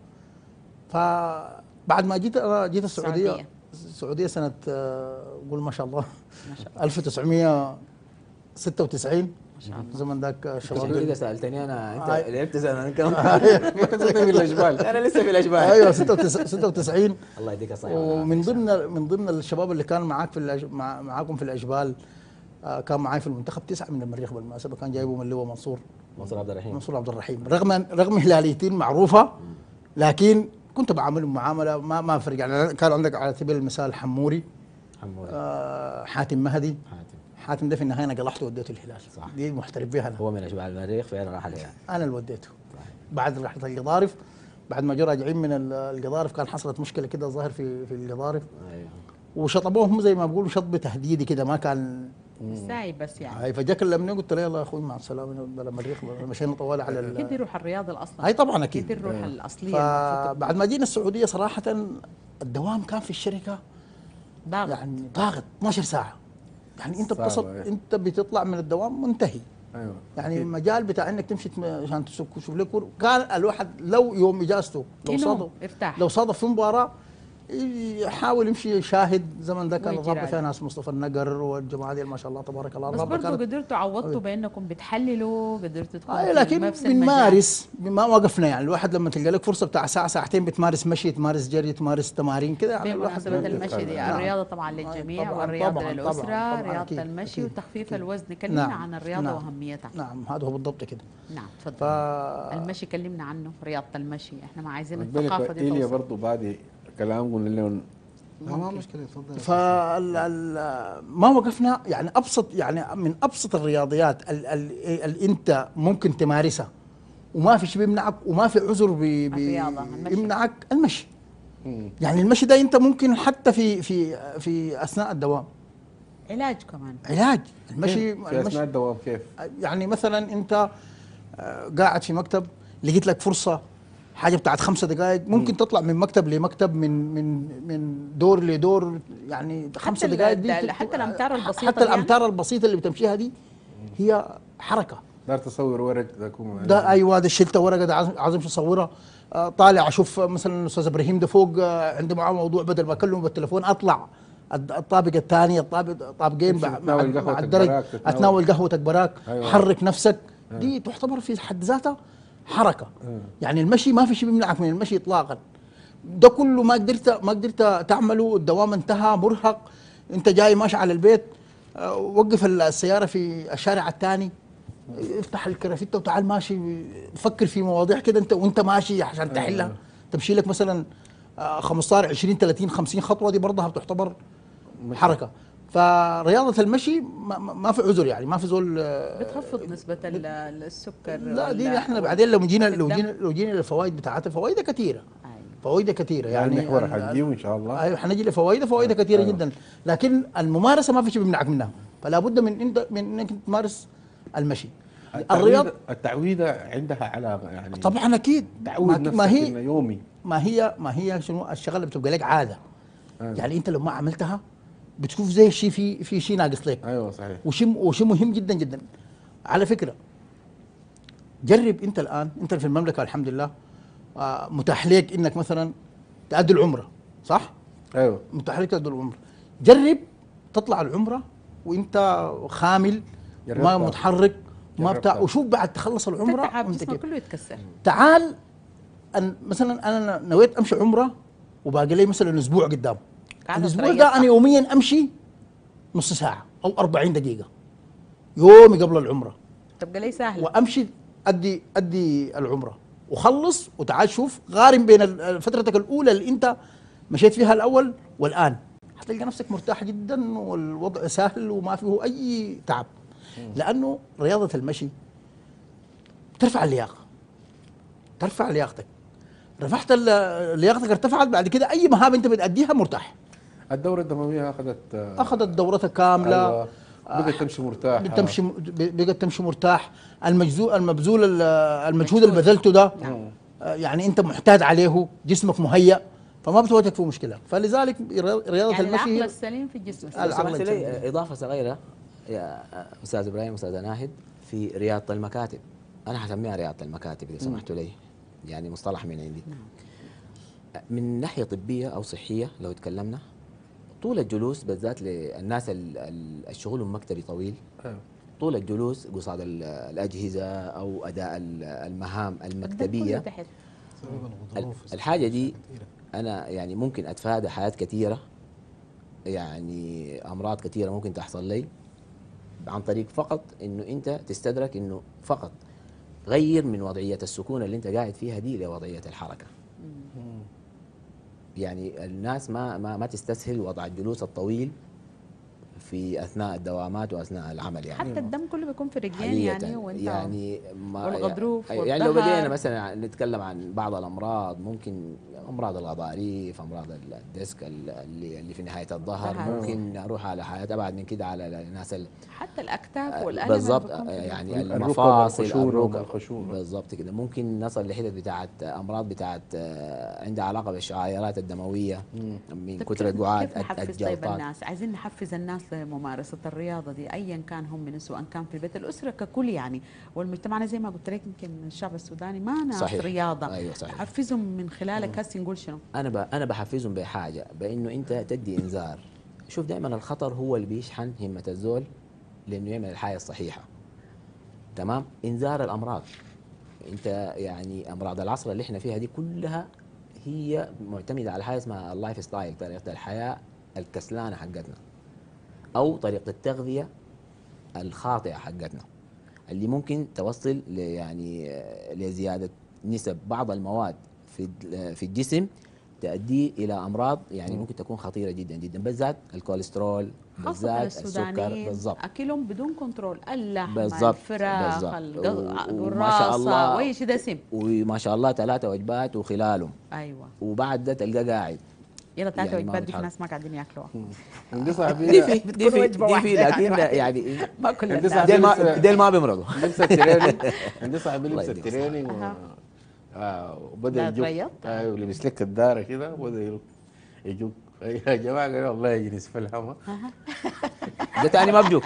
فبعد ما جيت انا جيت السعوديه السعودية. السعوديه سنه آه، قول ما شاء الله ما شاء الله. ألف وتسعمئة وستة وتسعين ما شاء الله. زمن ذاك عشان الشباب كده دول. سالتني انا انت آه. لعبت سنه انا كم في الاشبال انا لسه في الاشبال. ايوه ستة وتسعين. الله يديك الصحه. ومن ضمن من ضمن الشباب اللي كان معاك في الأج... مع... معاكم في الاجبال آه، كان معاي في المنتخب تسعه من المريخ بالمناسبه، كان جايبه من اللواء منصور منصور عبد الرحيم. منصور عبد الرحيم. رغم رغم هلاليتين معروفه لكن كنت بعاملهم معامله ما ما فرق يعني. كان عندك على سبيل المثال حموري حموري. آه حاتم مهدي. حاتم. حاتم ده في النهايه انا قلعته وديته الهلال صح. دي محترف بها انا. هو من اشبال المريخ فعلا راح عليها. انا اللي وديته بعد رحله القضارف. بعد ما جو راجعين من ال- القضارف كان حصلت مشكله كده ظاهر في في القضارف ايوه وشطبوهم زي ما بيقولوا شطب تهديدي كده ما كان. ساي بس يعني هاي فجا كلمني قلت له يلا يا اخوي مع السلامه بلا مريخ مشينا طوالي على اكيد ال- دي روح الرياضة الاصلا. هاي طبعا اكيد اكيد. الروح الاصلية المفروض تكون. فبعد ما جينا السعوديه صراحه الدوام كان في الشركه ضاغط. يعني ضاغط اثناشر ساعه. يعني انت صعبة، بتصل إيه. انت بتطلع من الدوام منتهي. ايوه يعني أكيد. المجال بتاع انك تمشي تم- عشان تشوف تشوف لك كورة. كان الواحد لو يوم اجازته لو ينوم، صادف ارتاح. لو صادف في مباراه يحاول يمشي شاهد. زمن ده كان ويجي الرابطه راجع. فيها ناس مصطفى النقر والجماعه دي ما شاء الله تبارك الله. بس الرابطه برضه كانت قدرتوا عوضتوا بانكم بتحللوا، قدرتوا تكونوا آه في لكن نفس المجال. بنمارس ما وقفنا. يعني الواحد لما تلقى لك فرصه بتاع ساعه ساعتين بتمارس مشي تمارس جري تمارس تمارين كده يعني الواحد بمناسبة المشي دي نعم. الرياضة طبعا للجميع طبعاً، والرياضة طبعاً، للأسرة، طبعاً، طبعاً، رياضة أكيد، المشي أكيد، وتخفيف أكيد. الوزن. كلمنا نعم، عن الرياضة نعم، وأهميتها. نعم هذا هو بالضبط كده. نعم تفضل. ف المشي كلمنا عنه، رياضة المشي احنا ما عايزين بالك الثقافة دي ايليا توصل. برضه بعد كلام قلنا لهم لا ما مشكله تفضل. فال ال- ما وقفنا. يعني ابسط يعني من ابسط الرياضيات اللي انت ممكن تمارسها وما في شيء بيمنعك وما في عذر بي بي الرياضة، المشي. يمنعك المشي. يعني المشي ده انت ممكن حتى في في في اثناء الدوام علاج كمان. علاج. المشي في اثناء المشي الدوام كيف؟ يعني مثلا انت آه، قاعد في مكتب لقيت لك فرصه حاجه بتاعت خمسة دقائق ممكن تطلع من مكتب لمكتب من من من دور لدور يعني خمسة ال- دقائق دي ال- حتى الأمتار البسيطة حتى دي يعني؟ الامتار البسيطه اللي بتمشيها دي هي حركه. دار تصور ورق ده كوم ده ايوه، ده شلت ورقه، ده عازم عازم اصورها. آه، طالع اشوف مثلا الاستاذ ابراهيم ده فوق، آه، عنده معاه موضوع، بدل ما اكلمه بالتليفون اطلع الد- الطابق الثاني، الطابق طابقين تمشي مع تتناول مع- مع قهوتك الدرج، براك، تتناول- اتناول قهوتك براك، أيوة. حرك نفسك. دي تعتبر في حد ذاتها حركه. يعني المشي ما في شيء بيمنعك من المشي اطلاقا. ده كله ما قدرت ما قدرت تعمله، الدوام انتهى، مرهق، انت جاي ماشي على البيت، آه، وقف السياره في الشارع الثاني، افتح الكرافتة وتعال ماشي، فكر في مواضيع كده انت وانت ماشي عشان تحلها. تمشي لك مثلا آه، خمستاشر عشرين ثلاثين خمسين خطوه، دي برضها بتعتبر حركه. فرياضه المشي ما, ما ما في عذر، يعني ما في زول. آه، بتخفض نسبة ال- السكر. لا دي وال- احنا بعدين لو جينا في لو الدم. جينا لو جينا للفوائد بتاعتها، فوائدها كثيره، أيوة. فوائدها كثيره يعني يعني. المحور ال- حنجيه ان شاء الله. ايوه حنجي لفوائدها، فوائدها كثيره أيوة. جدا، لكن الممارسه ما في شيء بيمنعك منها، فلا بد من انت من انك تمارس المشي. الرياض التعويضه التعويضه عندها علاقه يعني. طبعا اكيد، تعود ما, نفسك ما هي انه يومي. ما هي ما هي شنو الشغله اللي بتبقى لك عاده. أيوة. يعني انت لو ما عملتها بتشوف زي الشيء في في شيء ناقص لك. ايوه صحيح. وشيء وشيء مهم جدا جدا. على فكره جرب انت الان، انت في المملكه الحمد لله، آه، متاح لك انك مثلا تأدي العمره، صح؟ ايوه متاح لك تأدي العمره. جرب تطلع العمره وانت خامل، ما جربتها. متحرك، ما بتاع، جربتها. وشوف بعد تخلص العمره تتعب، وانت جسمك كيف. كله يتكسر. تعال أن مثلا انا نويت امشي عمره وباقي لي مثلا اسبوع قدام، قاعدة الاسبوع تريح ده صح. انا يوميا امشي نص ساعه او أربعين دقيقه يومي قبل العمره، تبقى لي سهلة. وامشي ادي ادي العمره وخلص، وتعال شوف قارن بين ال- فترتك الاولى اللي انت مشيت فيها الاول والان، حتلقى نفسك مرتاح جدا والوضع سهل وما فيه اي تعب. لانه رياضه المشي ترفع اللياقه، ترفع لياقتك، رفعت ال- لياقتك ارتفعت، بعد كده اي مهام انت بتأديها مرتاح. الدوره الدمويه اخذت آه، اخذت دورتها كامله. أيوة. بقت تمشي مرتاح. بتمشي بقت تمشي مرتاح. المجزو المبذول ال- المجهود اللي بذلته ده، آه، يعني انت محتاج عليه، جسمك مهيأ، فما بتواجهك فيه مشكله. فلذلك رياضه يعني العقل المشي السليم في الجسم العقل السليم. سمحت السليم. لي اضافه صغيره يا استاذ ابراهيم استاذ ناهد في رياضه المكاتب. انا حسميها رياضه المكاتب اذا سمحتوا لي، يعني مصطلح من عندي. من ناحيه طبيه او صحيه لو تكلمنا، طول الجلوس بالذات للناس ال- ال- الشغل مكتبي طويل، أيوة. طول الجلوس قصاد ال- الاجهزه او اداء ال- المهام الدم المكتبيه، كله تحت. بسبب الغضروف. الحاجه دي انا يعني ممكن اتفادى حياه كثيره، يعني امراض كثيره ممكن تحصل لي عن طريق فقط انه انت تستدرك انه فقط غير من وضعيه السكون اللي انت قاعد فيها دي لوضعيه الحركه. يعني الناس ما ما ما تستسهل وضع الجلوس الطويل في اثناء الدوامات واثناء العمل يعني. حتى الدم كله بيكون في الرجلين حقيقة يعني وانت يعني ما والغضروف يعني لو والظهر. بدينا مثلا نتكلم عن بعض الامراض، ممكن امراض الغضاريف، امراض الديسك اللي اللي في نهايه الظهر، الظهر. ممكن اروح على حياه ابعد من كده على الناس ال- حتى الاكتاف والالم بالضبط اللي بيكون في يعني الركبة. الركب المفاصل والخشونة الركب والخشونة. بالضبط كده. ممكن نصل لحتت بتاعت امراض بتاعت آه، عندها علاقه بالشعيرات الدمويه من طيب كثر كيف- قعاد كيف نحفز طيب الجلطات. الناس؟ عايزين نحفز الناس لممارسه الرياضه دي ايا كان هم من سواء كان في البيت، الاسره ككل يعني، والمجتمعنا زي ما قلت لك يمكن الشعب السوداني ما ناس صحيح. رياضه. أيوة صحيح. حفزهم من خلالك هسه نقول شنو؟ انا ب... انا بحفزهم بحاجه، بانه انت تدي انذار. شوف دائما الخطر هو اللي بيشحن همه الزول لانه يعمل الحاجه الصحيحه. تمام؟ انذار الامراض. انت يعني امراض العصر اللي احنا فيها دي كلها هي معتمده على حاجه اسمها اللايف ستايل، طريقه الحياه الكسلانه حقتنا، او طريقه التغذيه الخاطئه حقتنا، اللي ممكن توصل ل- يعني آه، لزياده نسب بعض المواد في الد- في الجسم تؤدي الى امراض يعني ممكن تكون خطيره جدا جدا، بالذات الكوليسترول، خاصة بالذات السكر. السودانيين بالضبط أكلهم بدون كنترول، اللحم بالضبط الفراخ بالضبط. الق- و- وما شاء الراسة الله وأي شيء دسم. وما شاء الله ثلاثة وجبات وخلالهم، أيوة وبعد ده تلقاه قاعد. يلا ثلاثة يعني ما وجبات دي في بتحضر. ناس ما قاعدين ياكلوها. دي دي صاحبي في دي في وجبة دي في واحدة لكن يعني. يعني ما كل عندي الناس. صاحبي ديل ما لسه- ديل ما بيمرضوا. لبس التريننج عندي صاحبي الله لبس يديك التريننج و... أها. آه لا وبدا يجوك تريض؟ ايوه لبس لك الداره كده وبدا يجوك يا جماعه قالوا والله يجلس في الهواء. ده تاني ما بجوك.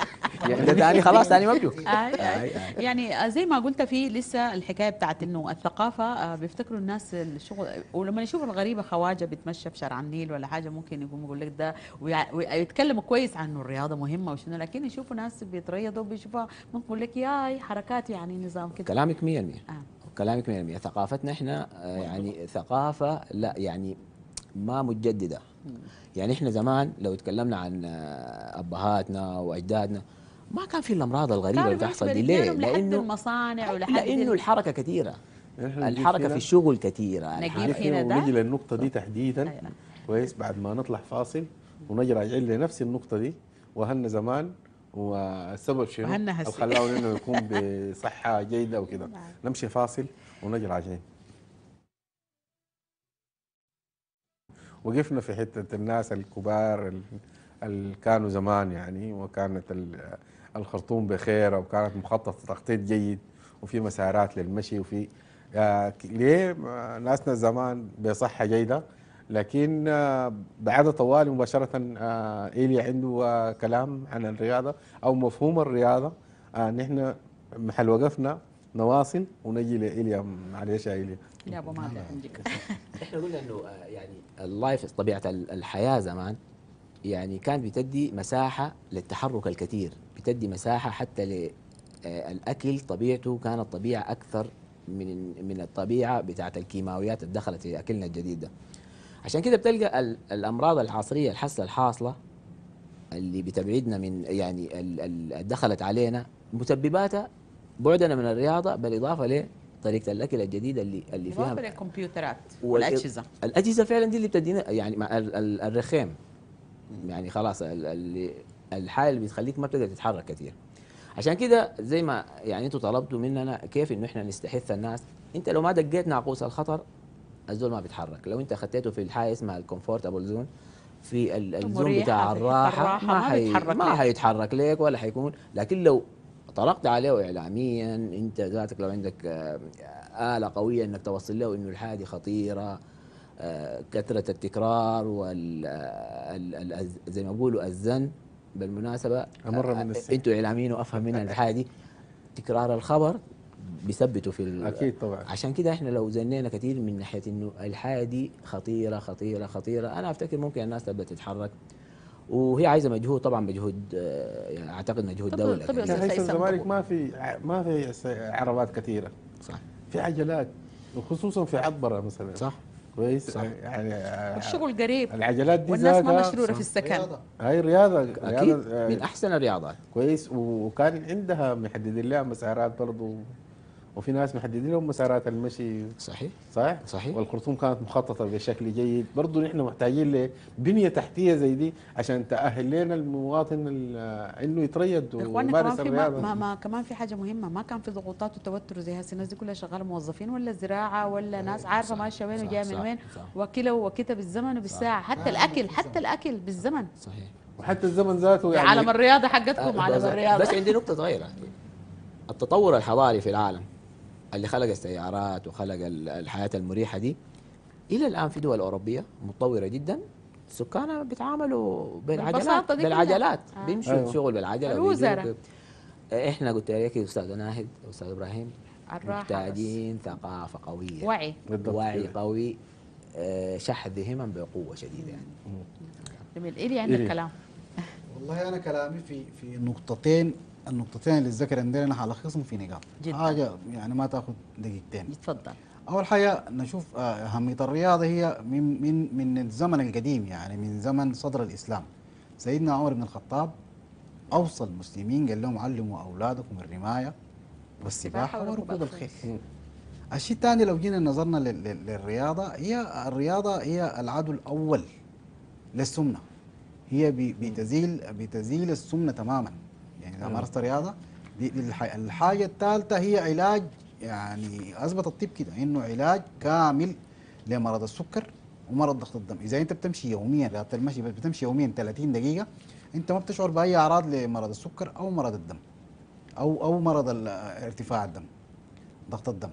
يعني ده ثاني خلاص ثاني مملوك. آي آي. يعني زي ما قلت في لسه الحكايه بتاعت انه الثقافه آه، بيفتكروا الناس الشغل، ولما يشوفوا الغريبه خواجه بيتمشى في شارع النيل ولا حاجه ممكن يقوم يقول لك ده، ويع- ويتكلموا كويس عنه الرياضه مهمه وشنو، لكن يشوفوا ناس بيتريضوا بيشوفوها ممكن يقول لك ياي حركات يعني نظام كده. كلامك مية بالمية. آه. كلامك مية بالمية. ثقافتنا احنا آه، يعني ثقافه لا يعني ما متجدده. يعني احنا زمان لو تكلمنا عن آه، ابهاتنا واجدادنا ما كان في الامراض الغريبه كانوا اللي بتحصل بيمشوا دي. ليه؟ برجالهم لحد لانه المصانع ولحد لانه ال- الحركه كثيره. إحنا نجيب الحركه في هنا- الشغل كثيره. نجيب الحركة هنا نحن ده. ونجي للنقطة دي تحديدا أيوة. كويس بعد ما نطلع فاصل ونجي راجعين لنفس النقطة دي، وهلنا زمان والسبب شنو؟ وهلنا هسي. خلاونا انه نكون بصحة جيدة وكده. نمشي فاصل ونجي راجعين. وقفنا في حتة الناس الكبار اللي كانوا زمان يعني، وكانت ال- الخرطوم بخير وكانت مخططة تخطيط جيد وفي مسارات للمشي وفي آه، ك- ليه آه، ناسنا زمان بصحة جيدة. لكن آه، بعد طوال مباشرة آه، إيليا عنده آه، كلام عن الرياضة أو مفهوم الرياضة. آه، نحن محل وقفنا نواصل ونجي لإيليا. معلش يا إيليا. يا ابو ماذا عندك. احنا قلنا انه آه، يعني اللايف طبيعه ال- الحياه زمان يعني كان بتدي مساحه للتحرك الكثير، بتدي مساحه حتى للاكل. طبيعته كانت طبيعه اكثر من من الطبيعه بتاعت الكيماويات اللي دخلت في اكلنا الجديد ده. عشان كده بتلقى ال- الامراض العصريه الحاسه الحاصله اللي بتبعدنا من يعني ال- ال- اللي دخلت علينا مسبباتها بعدنا من الرياضه، بالاضافه لطريقه الاكل الجديده اللي اللي فيها اضافه للكمبيوترات وال- والاجهزه. الاجهزه فعلا دي اللي بتدينا يعني مع ال- ال- الرخام. يعني خلاص ال- اللي الحاله اللي بتخليك ما بتقدر تتحرك كثير. عشان كده زي ما يعني انتوا طلبتوا مننا كيف انه احنا نستحث الناس. انت لو ما دقيت ناقوس الخطر الزول ما بيتحرك. لو انت خطيته في الحاجه اسمها الكومفورتابل زون، في ال- الزون مريحة بتاع في الراحه الراحة ما ما حي بيتحرك ما ليك. حيتحرك لك ولا حيكون. لكن لو طرقت عليه اعلاميا انت ذاتك، لو عندك آه، آلة قوية انك توصل له انه الحاجة دي خطيرة، آه، كثرة التكرار وال آه، ال- ال- زي ما بيقولوا الزن. بالمناسبة أمر من آه، السحر. انتوا اعلاميين وافهم من الحاجة دي. تكرار الخبر بيثبتوا في ال- أكيد طبعا. عشان كده احنا لو زنينا كثير من ناحية انه الحاجة دي خطيرة خطيرة خطيرة، انا افتكر ممكن الناس تبدا تتحرك. وهي عايزة مجهود طبعا، مجهود آه، يعني اعتقد مجهود طب- دولة طب يا كبير. أستاذ هسه هيثم، الزمالك طب- ما في ما في س- عربات كثيرة، صح في عجلات وخصوصا في عطبرة مثلا. صح كويس. صح. يعني آه، والشغل قريب العجلات دي والناس ما ذاتها مشروره في السكن. رياضة. هاي رياضة اكيد رياضة آه، من احسن الرياضات. كويس. وكان عندها محددين لها مسارات برضو، وفي ناس محددين لهم مسارات المشي. صحيح صح؟ صحيح. والخرطوم كانت مخططة بشكل جيد. برضو نحن محتاجين لبنية تحتية زي دي عشان تأهل لنا المواطن ال- انه يتريض يا اخواننا كمان ويمارس في ما, الرياضة. ما, ما كمان في حاجه مهمه، ما كان في ضغوطات وتوتر زي هسه. الناس دي كلها شغاله موظفين ولا زراعه ولا ناس عارفه صح، ماشيه وين صح، وجايه من صح، وين، صح. وكلوا وكتب بالزمن وبالساعه، حتى الاكل حتى الاكل بالزمن. صحيح. وحتى الزمن ذاته يعني عالم يعني الرياضه حقتكم آه، عالم بس- الرياضه. بس عندي نقطة صغيرة. التطور الحضاري في العالم اللي خلق السيارات وخلق ال- الحياة المريحة دي، إلى الآن في دول أوروبية متطورة جدا سكانها بيتعاملوا بالعجلات بالبساطة دي كلها. بالعجلات آه. بيمشوا أيوة. الشغل بالعجلة الوزراء. وبيجوا. احنا قلت لك يا استاذ ناهد استاذ ابراهيم الراحة محتاجين ثقافة قوية، وعي. بالضبط وعي كده. قوي، آه، شحذ همم بقوة شديدة يعني. جميل. إلي عندك إلي. كلام. والله انا كلامي في في نقطتين، النقطتين اللي اتذكر عندنا انا هلخصهم في نقاط جداً. حاجه يعني ما تاخذ دقيقتين. يتفضل. اول حاجه نشوف آه، اهميه الرياضه هي من من من الزمن القديم، يعني من زمن صدر الاسلام. سيدنا عمر بن الخطاب اوصى المسلمين قال لهم علموا اولادكم الرمايه والسباحه وركوب الخيل. الشيء الثاني لو جينا نظرنا لل- لل- للرياضه، هي الرياضه هي العدو الاول للسمنه. هي بي- بتزيل بتزيل السمنه تماما. يعني اذا مارست رياضه دي دي الح- الحاجه الثالثه هي علاج، يعني اثبت الطب كده انه علاج كامل لمرض السكر ومرض ضغط الدم. اذا انت بتمشي يوميا رياضه المشي بس بتمشي يوميا ثلاثين دقيقه، انت ما بتشعر باي اعراض لمرض السكر او مرض الدم او او مرض ال- ارتفاع الدم، ضغط الدم.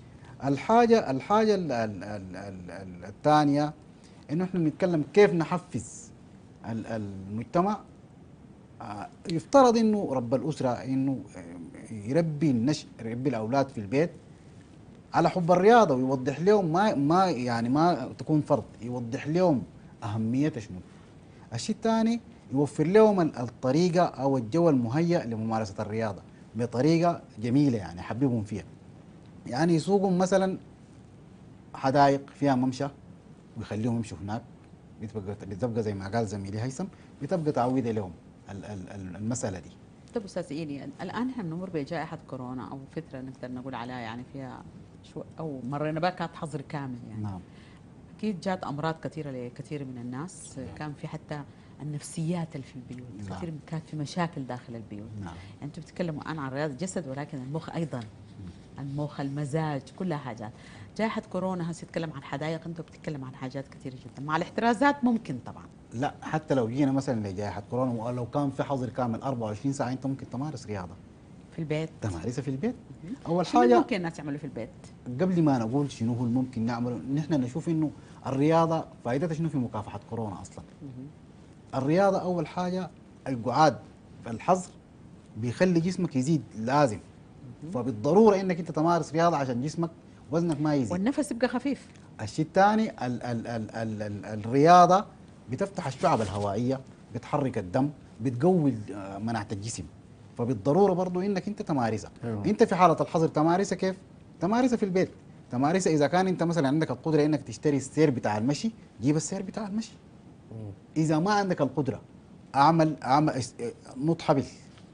الحاجه الحاجه ال- ال- ال- ال- ال- الثانيه انه احنا بنتكلم كيف نحفز ال- المجتمع آه، يفترض انه رب الاسره انه يربي النشء، يربي الاولاد في البيت على حب الرياضه، ويوضح لهم ما ما يعني ما تكون فرض، يوضح لهم اهميتها شنو. الشيء الثاني يوفر لهم ال- الطريقه او الجو المهيأ لممارسه الرياضه بطريقه جميله، يعني يحببهم فيها. يعني يسوقهم مثلا حدائق فيها ممشى ويخليهم يمشوا هناك، بتبقى بتبقى زي ما قال زميلي هيثم، بتبقى تعويضه لهم ال- ال- ال- المساله دي. طيب استاذ ايلي، الان احنا بنمر بجائحه كورونا او فتره نقدر نقول عليها يعني فيها شو او مرينا بها كانت حظر كامل يعني. نعم. اكيد جات امراض كثيره لكثير من الناس، كان في حتى النفسيات اللي في البيوت، نعم. كثير كانت في مشاكل داخل البيوت. نعم. يعني انتم بتتكلموا الان عن رياضه الجسد، ولكن المخ ايضا، المخ، المزاج، كلها حاجات. جائحه كورونا هسه تتكلم عن حدائق، انتم بتتكلم عن حاجات كثيره جدا مع الاحترازات ممكن طبعا. لا، حتى لو جينا مثلا لجائحه كورونا ولو كان في حظر كامل أربعة وعشرين ساعه، انت ممكن تمارس رياضه، في البيت تمارسها في البيت. اول شنو حاجه ممكن الناس يعملوا في البيت؟ قبل ما نقول شنو هو الممكن نعمله، نحن نشوف انه الرياضه فائدتها شنو في مكافحه كورونا اصلا. الرياضه اول حاجه القعاد في الحظر بيخلي جسمك يزيد لازم، فبالضروره انك انت تمارس رياضه عشان جسمك وزنك ما يزيد. والنفس يبقى خفيف. الشيء الثاني ال ال ال ال ال الرياضه بتفتح الشعب الهوائيه، بتحرك الدم، بتقوي آه، مناعه الجسم، فبالضروره برضو انك انت تمارسها. أيوة. انت في حاله الحظر تمارسها كيف؟ تمارسها في البيت. تمارسها اذا كان انت مثلا عندك القدره انك تشتري السير بتاع المشي، جيب السير بتاع المشي. اذا ما عندك القدره اعمل اعمل اس- اه، نط حبل.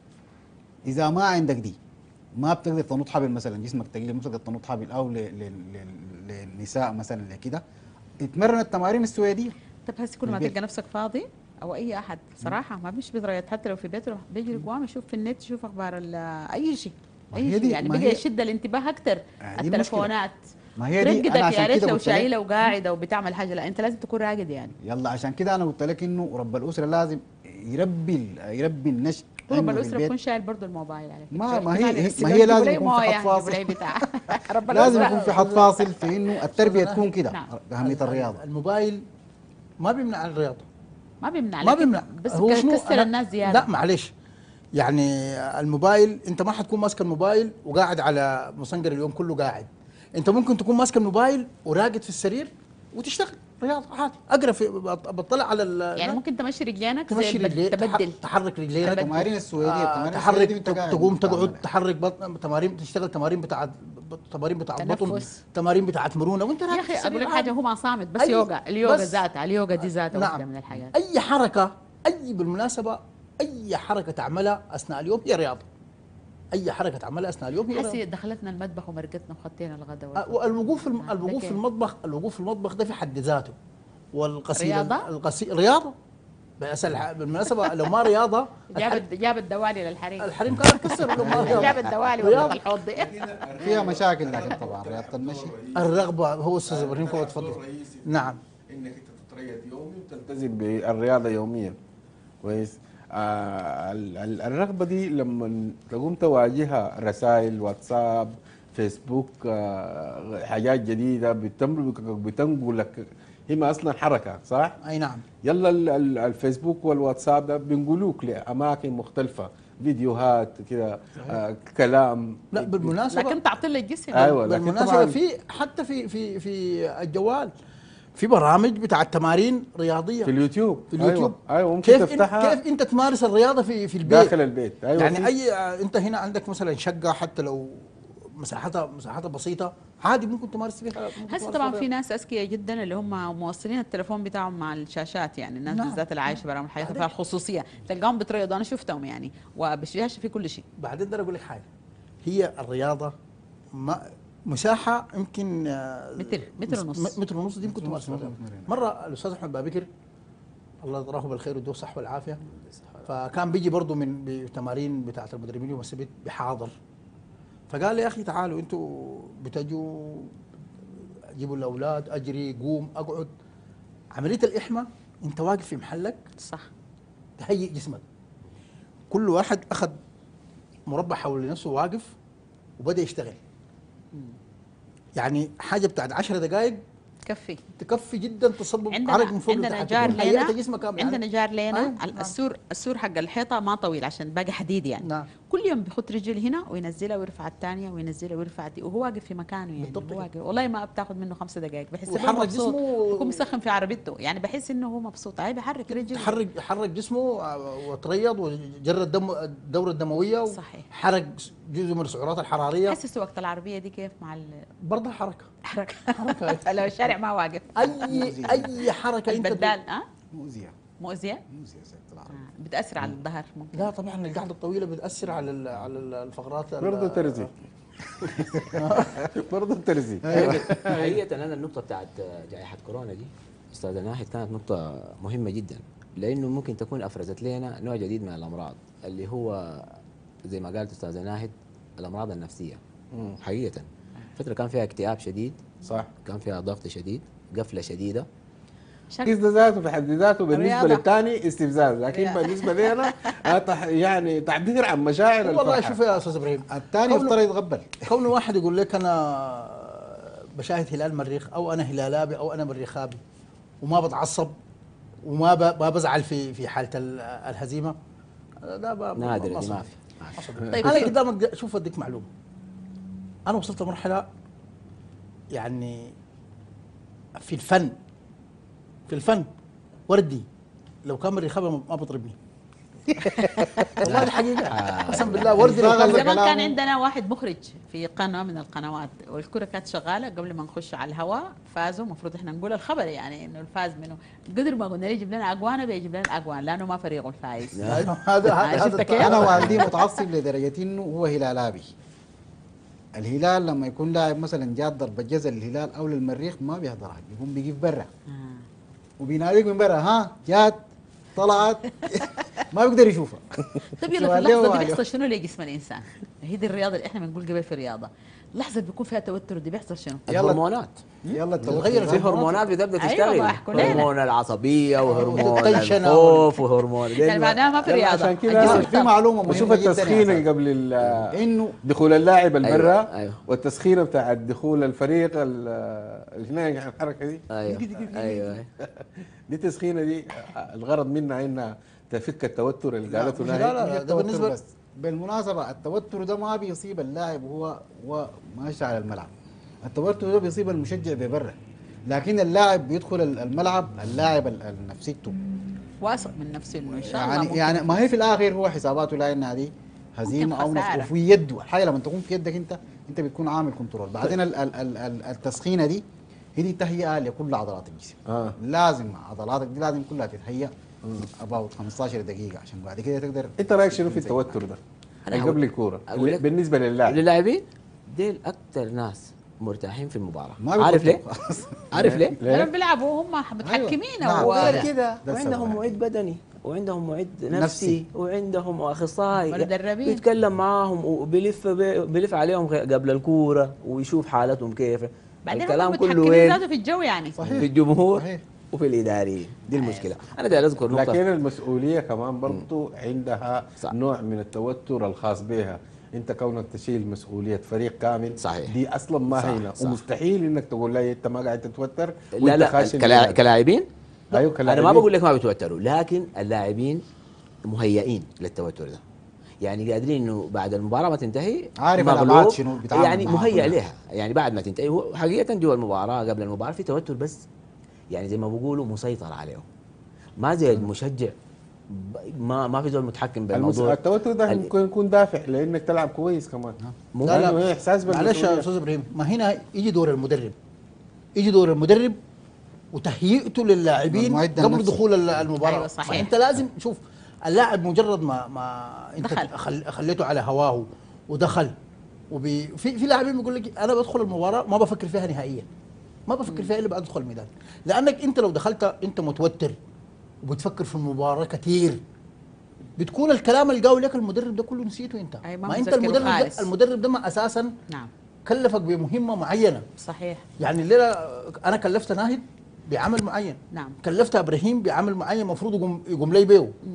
اذا ما عندك دي، ما بتقدر تنط حبل، مثلا جسمك تقيل مش تقدر تنط حبل، او ل- ل- ل- للنساء مثلا كده، اتمرن التمارين السويديه. طب هسه كل ما البيت. تلقى نفسك فاضي او اي احد صراحه ما بيش بيتريض، حتى لو في بيته بيجري قوام يشوف في النت، يشوف اخبار ال- اي شيء، ما اي هي شيء دي- يعني ما بقى هي- يشد الانتباه اكثر. آه، دي التلفونات ما هي دي ترقدك، انا عشان يا ريت كده لو قلت لك، شايله وقاعده وبتعمل حاجه، لا انت لازم تكون راقد يعني. يلا عشان كده انا قلت لك انه رب الاسره لازم يربي ال- يربي النشء ورب عنده في الاسره البيت. بكون شايل برضه الموبايل على فكرة. ما- ما هي- احتمال هي- يرسل ما له هي يجيبوا لازم لي يكون في مويه، خط فاصل. يجيبوا لي بتاع رب لازم الاسره. يكون في خط فاصل في انه التربيه تكون كده. نعم. اهميه الرياضه الموبايل ما بيمنع الرياضه، ما بيمنع، ما لكن بيمنع. بس هو شنو كسر أنا- الناس زياده. لا معلش، يعني الموبايل انت ما حتكون ماسك الموبايل وقاعد على مصنقر اليوم كله قاعد، انت ممكن تكون ماسك الموبايل وراقد في السرير وتشتغل رياضه عادي. اقرا في بط- بطلع على ال- يعني ممكن تمشي رجلينك زي تمشي البد- رجليك، تبدل. تح- تحرك رجليك، التمارين السويديه آه التمارين تحرك السويديه دي انت قاعد تقوم تقعد بتعملها. تحرك بطن، تمارين تشتغل تمارين بتاعت تمارين بتاعت بطن، تنفس. تمارين بتاعت مرونه وانت يا راكب في اخي اقول السرير لك حاجه، عادي. هو ما صامت بس أي- يوغا، اليوغا بس- ذاتها، اليوغا دي ذاتها نعم. واحده من الحاجات. اي حركه، اي بالمناسبه اي حركه تعملها اثناء اليوم هي رياضه. اي حركه تعملها اثناء اليوم هي حسي رياضه. دخلتنا المطبخ ومرقتنا وخطينا الغداء أه، والوقوف في الم- نعم، الوقوف ده في المطبخ، الوقوف في المطبخ ده في حد ذاته والقصير رياضة؟ القصير رياضه. بس الح- بالمناسبه لو ما رياضه جابت جابت دوالي للحريم، الحريم كان يكسر لو ما رياضه. جابت دوالي رياضة. والله الحوض دي. فيها مشاكل، لكن طبعا رياضه المشي الرغبه هو استاذ ابراهيم كمان تفضل. نعم. انك انت تتريض يومي وتلتزم بالرياضه يوميا. كويس. آه ال- ال- الرغبه دي لما تقوم تواجهها رسائل واتساب فيسبوك، آه حاجات جديده بتمرق بتنقلك، هي ما اصلا حركه صح؟ اي نعم. يلا ال- ال- الفيسبوك والواتساب ده بنقولوك لاماكن مختلفه، فيديوهات كده، آه كلام. لا بالمناسبه لكن تعطيل الجسم. أيوة. لكن بالمناسبه طبعاً- في حتى في في في الجوال في برامج بتاعت تمارين رياضيه في اليوتيوب. في اليوتيوب. ايوه, أيوة ممكن كيف تفتحها كيف انت تمارس الرياضه في في البيت داخل البيت. ايوه يعني في- اي انت هنا عندك مثلا شقه حتى لو مساحتها مساحتها بسيطه عادي ممكن تمارس فيها. ممكن هسه تمارس طبعا فيها في ناس اذكياء جدا اللي هم موصلين التليفون بتاعهم مع الشاشات، يعني الناس نعم. بالذات اللي عايشه برا من حياتها بعدين- فيها الخصوصيه، تلقاهم بتريضوا، انا شفتهم يعني، وبالشاشه في كل شيء. بعدين اقدر اقول لك حاجه، هي الرياضه ما مساحه يمكن آه، متر- متر ونص. م- متر ونص دي ممكن تمارس ونص فيها. ممكن تمارين. مره الاستاذ احمد بابكر الله يضراه بالخير ويديه الصحه والعافيه، فكان بيجي برضه من بتمارين بتاعت المدربين يوم السبت بحاضر، فقال لي يا اخي تعالوا انتوا بتجوا جيبوا الاولاد، اجري قوم اقعد، عمليه الاحماء انت واقف في محلك صح. تهيئ جسمك. كل واحد اخذ مربع حول نفسه واقف وبدا يشتغل، يعني حاجه بتاعت عشر دقائق تكفي تكفي جدا تصبب عندنا عرق من فوق عندنا لتحت، جار يكون هيئة لنا جسمك كامل عندنا يعني. جار لنا أيوة، نعم. السور السور حق الحيطه ما طويل عشان باقي حديد يعني نعم. كل يوم بيخط رجل هنا وينزلها ويرفع الثانيه وينزلها ويرفع دي وهو واقف في مكانه يعني بالضبط هو كده. واقف والله ما بتاخذ منه خمسة دقائق بحس انه ويحرك مبسوط جسمه. بيكون مسخن في عربيته يعني بحس انه هو مبسوط هاي بيحرك رجله حرك حرك جسمه وتريض وجرى الدم الدوره الدمويه صحيح. وحرك جزء من السعرات الحراريه. حسسوا وقت العربيه دي كيف مع برضه حركه الحركه حركه لو الشارع ما واقف اي اي حركه انت البدال اه مؤذيه مؤذيه مؤذيه سيادة العرب. آه. بتاثر على الظهر ممكن لا طبعا القعده الطويله بتاثر على ال- على ال- الفقرات ال- برضه ترزي برضه ترزي حقيقة أنا النقطة بتاعت جائحة كورونا دي أستاذ ناهد كانت نقطة مهمة جدا، لأنه ممكن تكون أفرزت لنا نوع جديد من الأمراض اللي هو زي ما قالت أستاذ ناهد الأمراض النفسية. حقيقة فترة كان فيها اكتئاب شديد، صح. كان فيها ضغط شديد، قفلة شديدة. كيس ده ذاته في حد ذاته بالنسبه رياضة. للثاني استفزاز، لكن رياضة. بالنسبه لنا آه تح- يعني تعبير عن مشاعر والله الفرحة. شوف يا استاذ ابراهيم، الثاني كونه- يفترض يتغبل. كون واحد يقول لك انا بشاهد هلال مريخ او انا هلالابي او انا مريخابي وما بتعصب وما ب- ما بزعل في في حاله ال- الهزيمه، ده ب- نادر ما اللي ما صح. في. ما صح. طيب. انا قدامك شوف اديك معلومه، انا وصلت لمرحله يعني في الفن في الفن وردي لو كان مريخابي ما بيضربني والله الحقيقه قسم بالله وردي لو كان زمان كان كلامه. عندنا واحد مخرج في قناه من القنوات والكره كانت شغاله قبل ما نخش على الهواء فازوا المفروض احنا نقول الخبر يعني انه الفاز منه قدر ما قلنا يجيب لنا اجوان بيجيب لنا اجوان لانه ما فريقه الفايز هذا هذا آه، شفت هذا كيف؟ انا والدي متعصب لدرجه انه هو هلالابي. الهلال لما يكون لاعب مثلا جاد ضربه جزاء للهلال او للمريخ ما بيحضرها، بيقوم بيجي في برا آه. وبيناديك من برا، ها جاد طلعت ما بيقدر يشوفها. طيب يلا في سؤال اللحظه له دي وعليه. بيحصل شنو لجسم الانسان؟ هي دي الرياضه اللي احنا بنقول قبل في الرياضه، اللحظه اللي بيكون فيها توتر دي بيحصل شنو؟ يلا. الهرمونات، يلا تغير في التوتر هرمونات بتبدا أيوة تشتغل، بقى، احكوا لنا. هرمون العصبيه وهرمون والتنشنة الخوف وهرمون يعني بعدها ما في يلا رياضه عشان كده الجسم في معلومه وشوف مهمه جدا يا التسخين أستاذ. قبل ال- انه دخول اللاعب البرا أيوة، أيوة. والتسخين بتاع دخول الفريق ال- الهناك الحركه دي ايوه ايوه دي تسخينه دي الغرض منها انها تفك التوتر اللي قالته لا، ناهي. لا، مش ده التوتر بالنسبة- بس. بالمناسبة التوتر ده ما بيصيب اللاعب وهو هو ماشي على الملعب، التوتر ده بيصيب المشجع ببره، لكن اللاعب بيدخل الملعب اللاعب ال- ال- نفسيته واثق من نفسه انه ان شاء الله يعني ممكن. يعني ما هي في الاخر هو حساباته لا انها دي هزيمه او خسارة. نصر، وفي يده الحاجه لما تكون في يدك انت انت بتكون عامل كنترول. بعدين ال- ال- ال- ال- التسخينه دي هي دي تهيئه لكل عضلات الجسم. آه. لازم عضلاتك دي لازم كلها تتهيأ اباوت خمستاشر دقيقه عشان بعد كده تقدر. انت رايك شنو في التوتر ده؟ أنا اللي أقول- قبل الكوره أقول لك- بالنسبه للاعب للاعبين ديل اكثر ناس مرتاحين في المباراه، ما عارف ليه؟ بيكونوا خلاص. عارف ليه؟ لما بيلعبوا هم متحكمين نعم. أو- وغير كده ده وعندهم السبب. معد بدني وعندهم معد نفسي, نفسي. وعندهم اخصائي مدربين. بيتكلم معاهم وبيلف بيلف عليهم قبل الكوره ويشوف حالتهم كيف. بعدين الكلام هم كله متحكمين وين؟ ذاته في الجو يعني صحيح. في الجمهور صحيح. وفي الاداريين، دي المشكله. انا داير اذكر نقطه. لكن المسؤوليه كمان برضو عندها صح. نوع من التوتر الخاص بها. انت كونك تشيل مسؤوليه فريق كامل صحيح. دي اصلا ما صح، هينه، صح. ومستحيل انك تقول لي انت ما قاعد تتوتر لا وانت لا خاشن كلا- بهذا. كلاعبين ايوه انا كلاعبين. ما بقول لك ما بيتوتروا، لكن اللاعبين مهيئين للتوتر ده، يعني قادرين انه بعد المباراه ما تنتهي عارف مغلوب، الأبعاد شنو بيتعامل يعني معها مهيئ كلها. لها، يعني بعد ما تنتهي هو حقيقه جوا المباراه قبل المباراه في توتر، بس يعني زي ما بقولوا مسيطر عليهم، ما زي المشجع ب- ما ما في زول متحكم المس... بالموضوع. التوتر ده ال- ممكن يكون دافع لانك تلعب كويس كمان. مو- لا، لا. لأنه هي احساس معلش بالمسؤوليه. يا استاذ ابراهيم، ما هنا يجي دور المدرب، يجي دور المدرب وتهيئته للاعبين والمعد قبل النفسي. دخول ال- المباراه. أيوة صحيح. فانت لازم شوف اللاعب مجرد ما ما انت دخل. خل خليته على هواه ودخل وبي في في لاعبين بيقول لك انا بدخل المباراه ما بفكر فيها نهائيا، ما بفكر فيها الا بعد ادخل الميدان، لانك انت لو دخلت انت متوتر وبتفكر في المباراه كثير بتكون الكلام اللي قاله لك المدرب ده كله نسيته انت. أي ما ما انت متذكره المدرب ده خالص. المدرب ده ما اساسا نعم كلفك بمهمه معينه، صحيح يعني الليله انا كلفت ناهد بعمل معين، نعم كلفت ابراهيم بعمل معين المفروض يقوم يقوم لي بيه،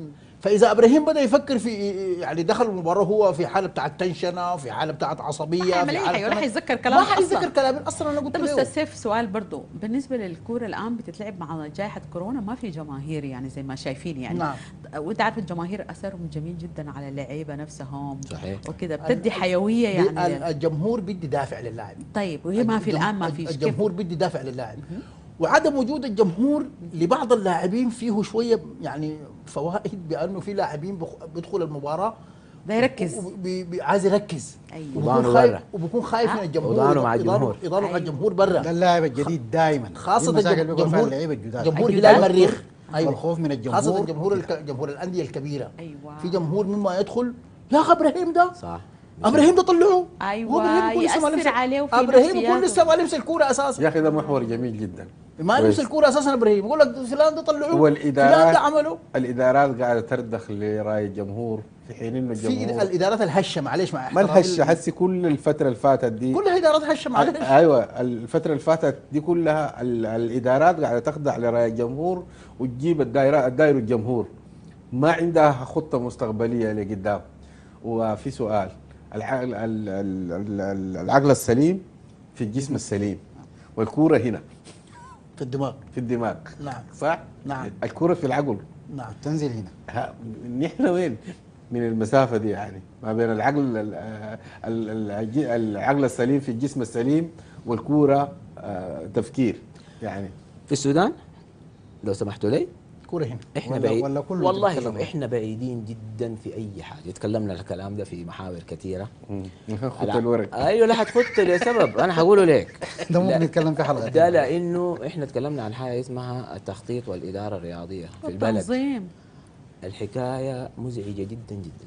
فاذا ابراهيم بدا يفكر في يعني دخل المباراه هو في حاله بتاعت تنشنه، في حاله بتاعت عصبيه، ما حيعمل في اي حاله حاجه ولا كمان- حيتذكر كلام ما حيتذكر اصلا. كلامي اصلا. انا قلت طب استاذ له سيف سؤال برضو، بالنسبه للكوره الان بتتلعب مع جائحه كورونا، ما في جماهير يعني زي ما شايفين يعني. نعم. وانت عارف الجماهير اثرهم جميل جدا على اللعيبه نفسهم. صحيح. وكذا بتدي حيويه ال- يعني. الجمهور بدي دافع للاعب. طيب وهي ما في الجم- الان ما فيش كيف؟ الجمهور بدي دافع للاعب، وعدم وجود الجمهور لبعض اللاعبين فيه شويه يعني فوائد، بانه في لاعبين بخ- بيدخل المباراه ده يركز. وبي- بي- عايز يركز. أيوة. وبيكون وضانه خايف برا. وبيكون خايف ها؟ من الجمهور. وضانه مع يضانه- الجمهور. يضانه مع أيوة. الجمهور برا. ده اللاعب الجديد دائما خاصة دي المشاكل الجم- بيقعوا فيها جمهور- اللعيبه الجداد. جمهور الجداد. هلال المريخ. أيوة. والخوف من الجمهور خاصة جمهور وكده. الك- جمهور الأندية الكبيرة. أيوة. في جمهور مما يدخل يا أخي إبراهيم ده صح. ابراهيم ده طلعوه. أيوة، هو إبراهيم يكون لسه ما يأثر لمس- عليه وفي ابراهيم يكون نفسياته. لسه ما لمس الكوره اساسا. يا اخي ده محور جميل جدا. ما لمس الكوره اساسا ابراهيم، يقول لك فلان ده طلعوه، والادارات فلان ده عمله. الادارات قاعده تردخ لراي الجمهور في حين انه في الجمهور الادارات الهشه، معلش مع ما احترامي الهشه لل- حسي كل الفتره اللي فاتت دي كلها ادارات هشه معلش. ايوه الفتره اللي فاتت دي كلها ال- الادارات قاعده تخضع لراي الجمهور وتجيب الدائره الدائره الجمهور، ما عندها خطه مستقبليه لقدام. وفي سؤال، العقل ال- ال- ال- العقل السليم في الجسم السليم، والكوره هنا في الدماغ. في الدماغ. نعم. صح؟ نعم. الكوره في العقل. نعم. تنزل هنا. ها- نحن وين من المسافه دي يعني ما بين العقل ال- ال- الج- العقل السليم في الجسم السليم والكوره آه، تفكير يعني. في السودان لو سمحتوا لي، كوره هنا. احنا ولا- بعيد ولا كله والله بتتكلم شوف عنه. احنا بعيدين جدا في اي حاجه. تكلمنا الكلام ده في محاور كثيره. خط الورق. ايوه لا حتخط لسبب انا حقوله لك. ده ممكن لا. نتكلم في حلقه ده لانه احنا تكلمنا عن حاجه اسمها التخطيط والاداره الرياضيه في البلد. التنظيم. الحكايه مزعجه جدا جدا.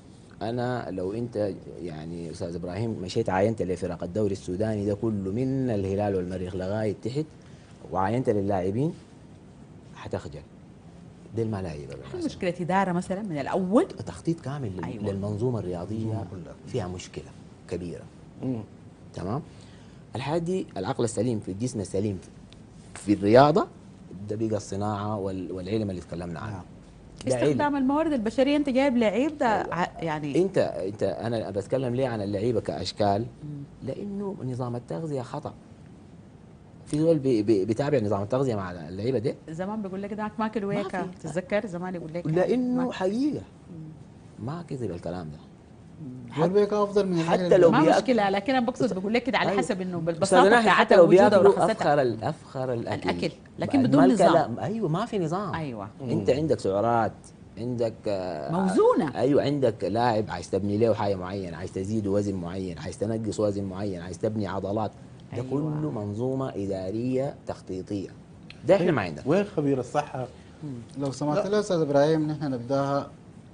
انا لو انت يعني استاذ ابراهيم مشيت عاينت لفرق الدوري السوداني ده كله من الهلال والمريخ لغايه تحت وعاينت للاعبين حتخجل. دي الملاعب في مشكله اداره مثلا من الاول. تخطيط كامل لل- أيوة. للمنظومه الرياضيه فيها مشكله كبيره. تمام. الحاجه دي العقل السليم في الجسم السليم في الرياضه ده بقى الصناعه وال- والعلم اللي تكلمنا عنه. ده علم. استخدام الموارد البشريه، انت جايب لعيب ده ع- يعني انت انت انا بتكلم ليه عن اللعيبه كاشكال؟ لانه نظام التغذيه خطا. في دول بي بي بيتابع نظام التغذيه مع اللعيبه دي زمان بيقول لك داك ماكل ويكا، في. تتذكر زمان يقول لك لانه ما- حقيقه ما كذب الكلام ده. دول بيك افضل من حتى الأكل لو اللي- ما بياكل- مشكله، لكن انا بقصد بقول لك كده على أيوة. حسب انه أستاذ بالبساطه ناهي بتاعتها حتى لو وجودها بياكلوا ورخصتها. افخر الافخر الاكل الأكل، لكن بدون الملكة نظام. لا ايوه ما في نظام. ايوه انت عندك سعرات، عندك آه، موزونه. ايوه عندك لاعب عايز تبني له حاجه معينه، عايز تزيد وزن معين، عايز تنقص وزن معين، عايز تبني عضلات. ده أيوة. كله منظومه اداريه تخطيطيه. ده احنا ما عندنا. وين خبير الصحه؟ لو سمحت لي استاذ ابراهيم، نحن نبداها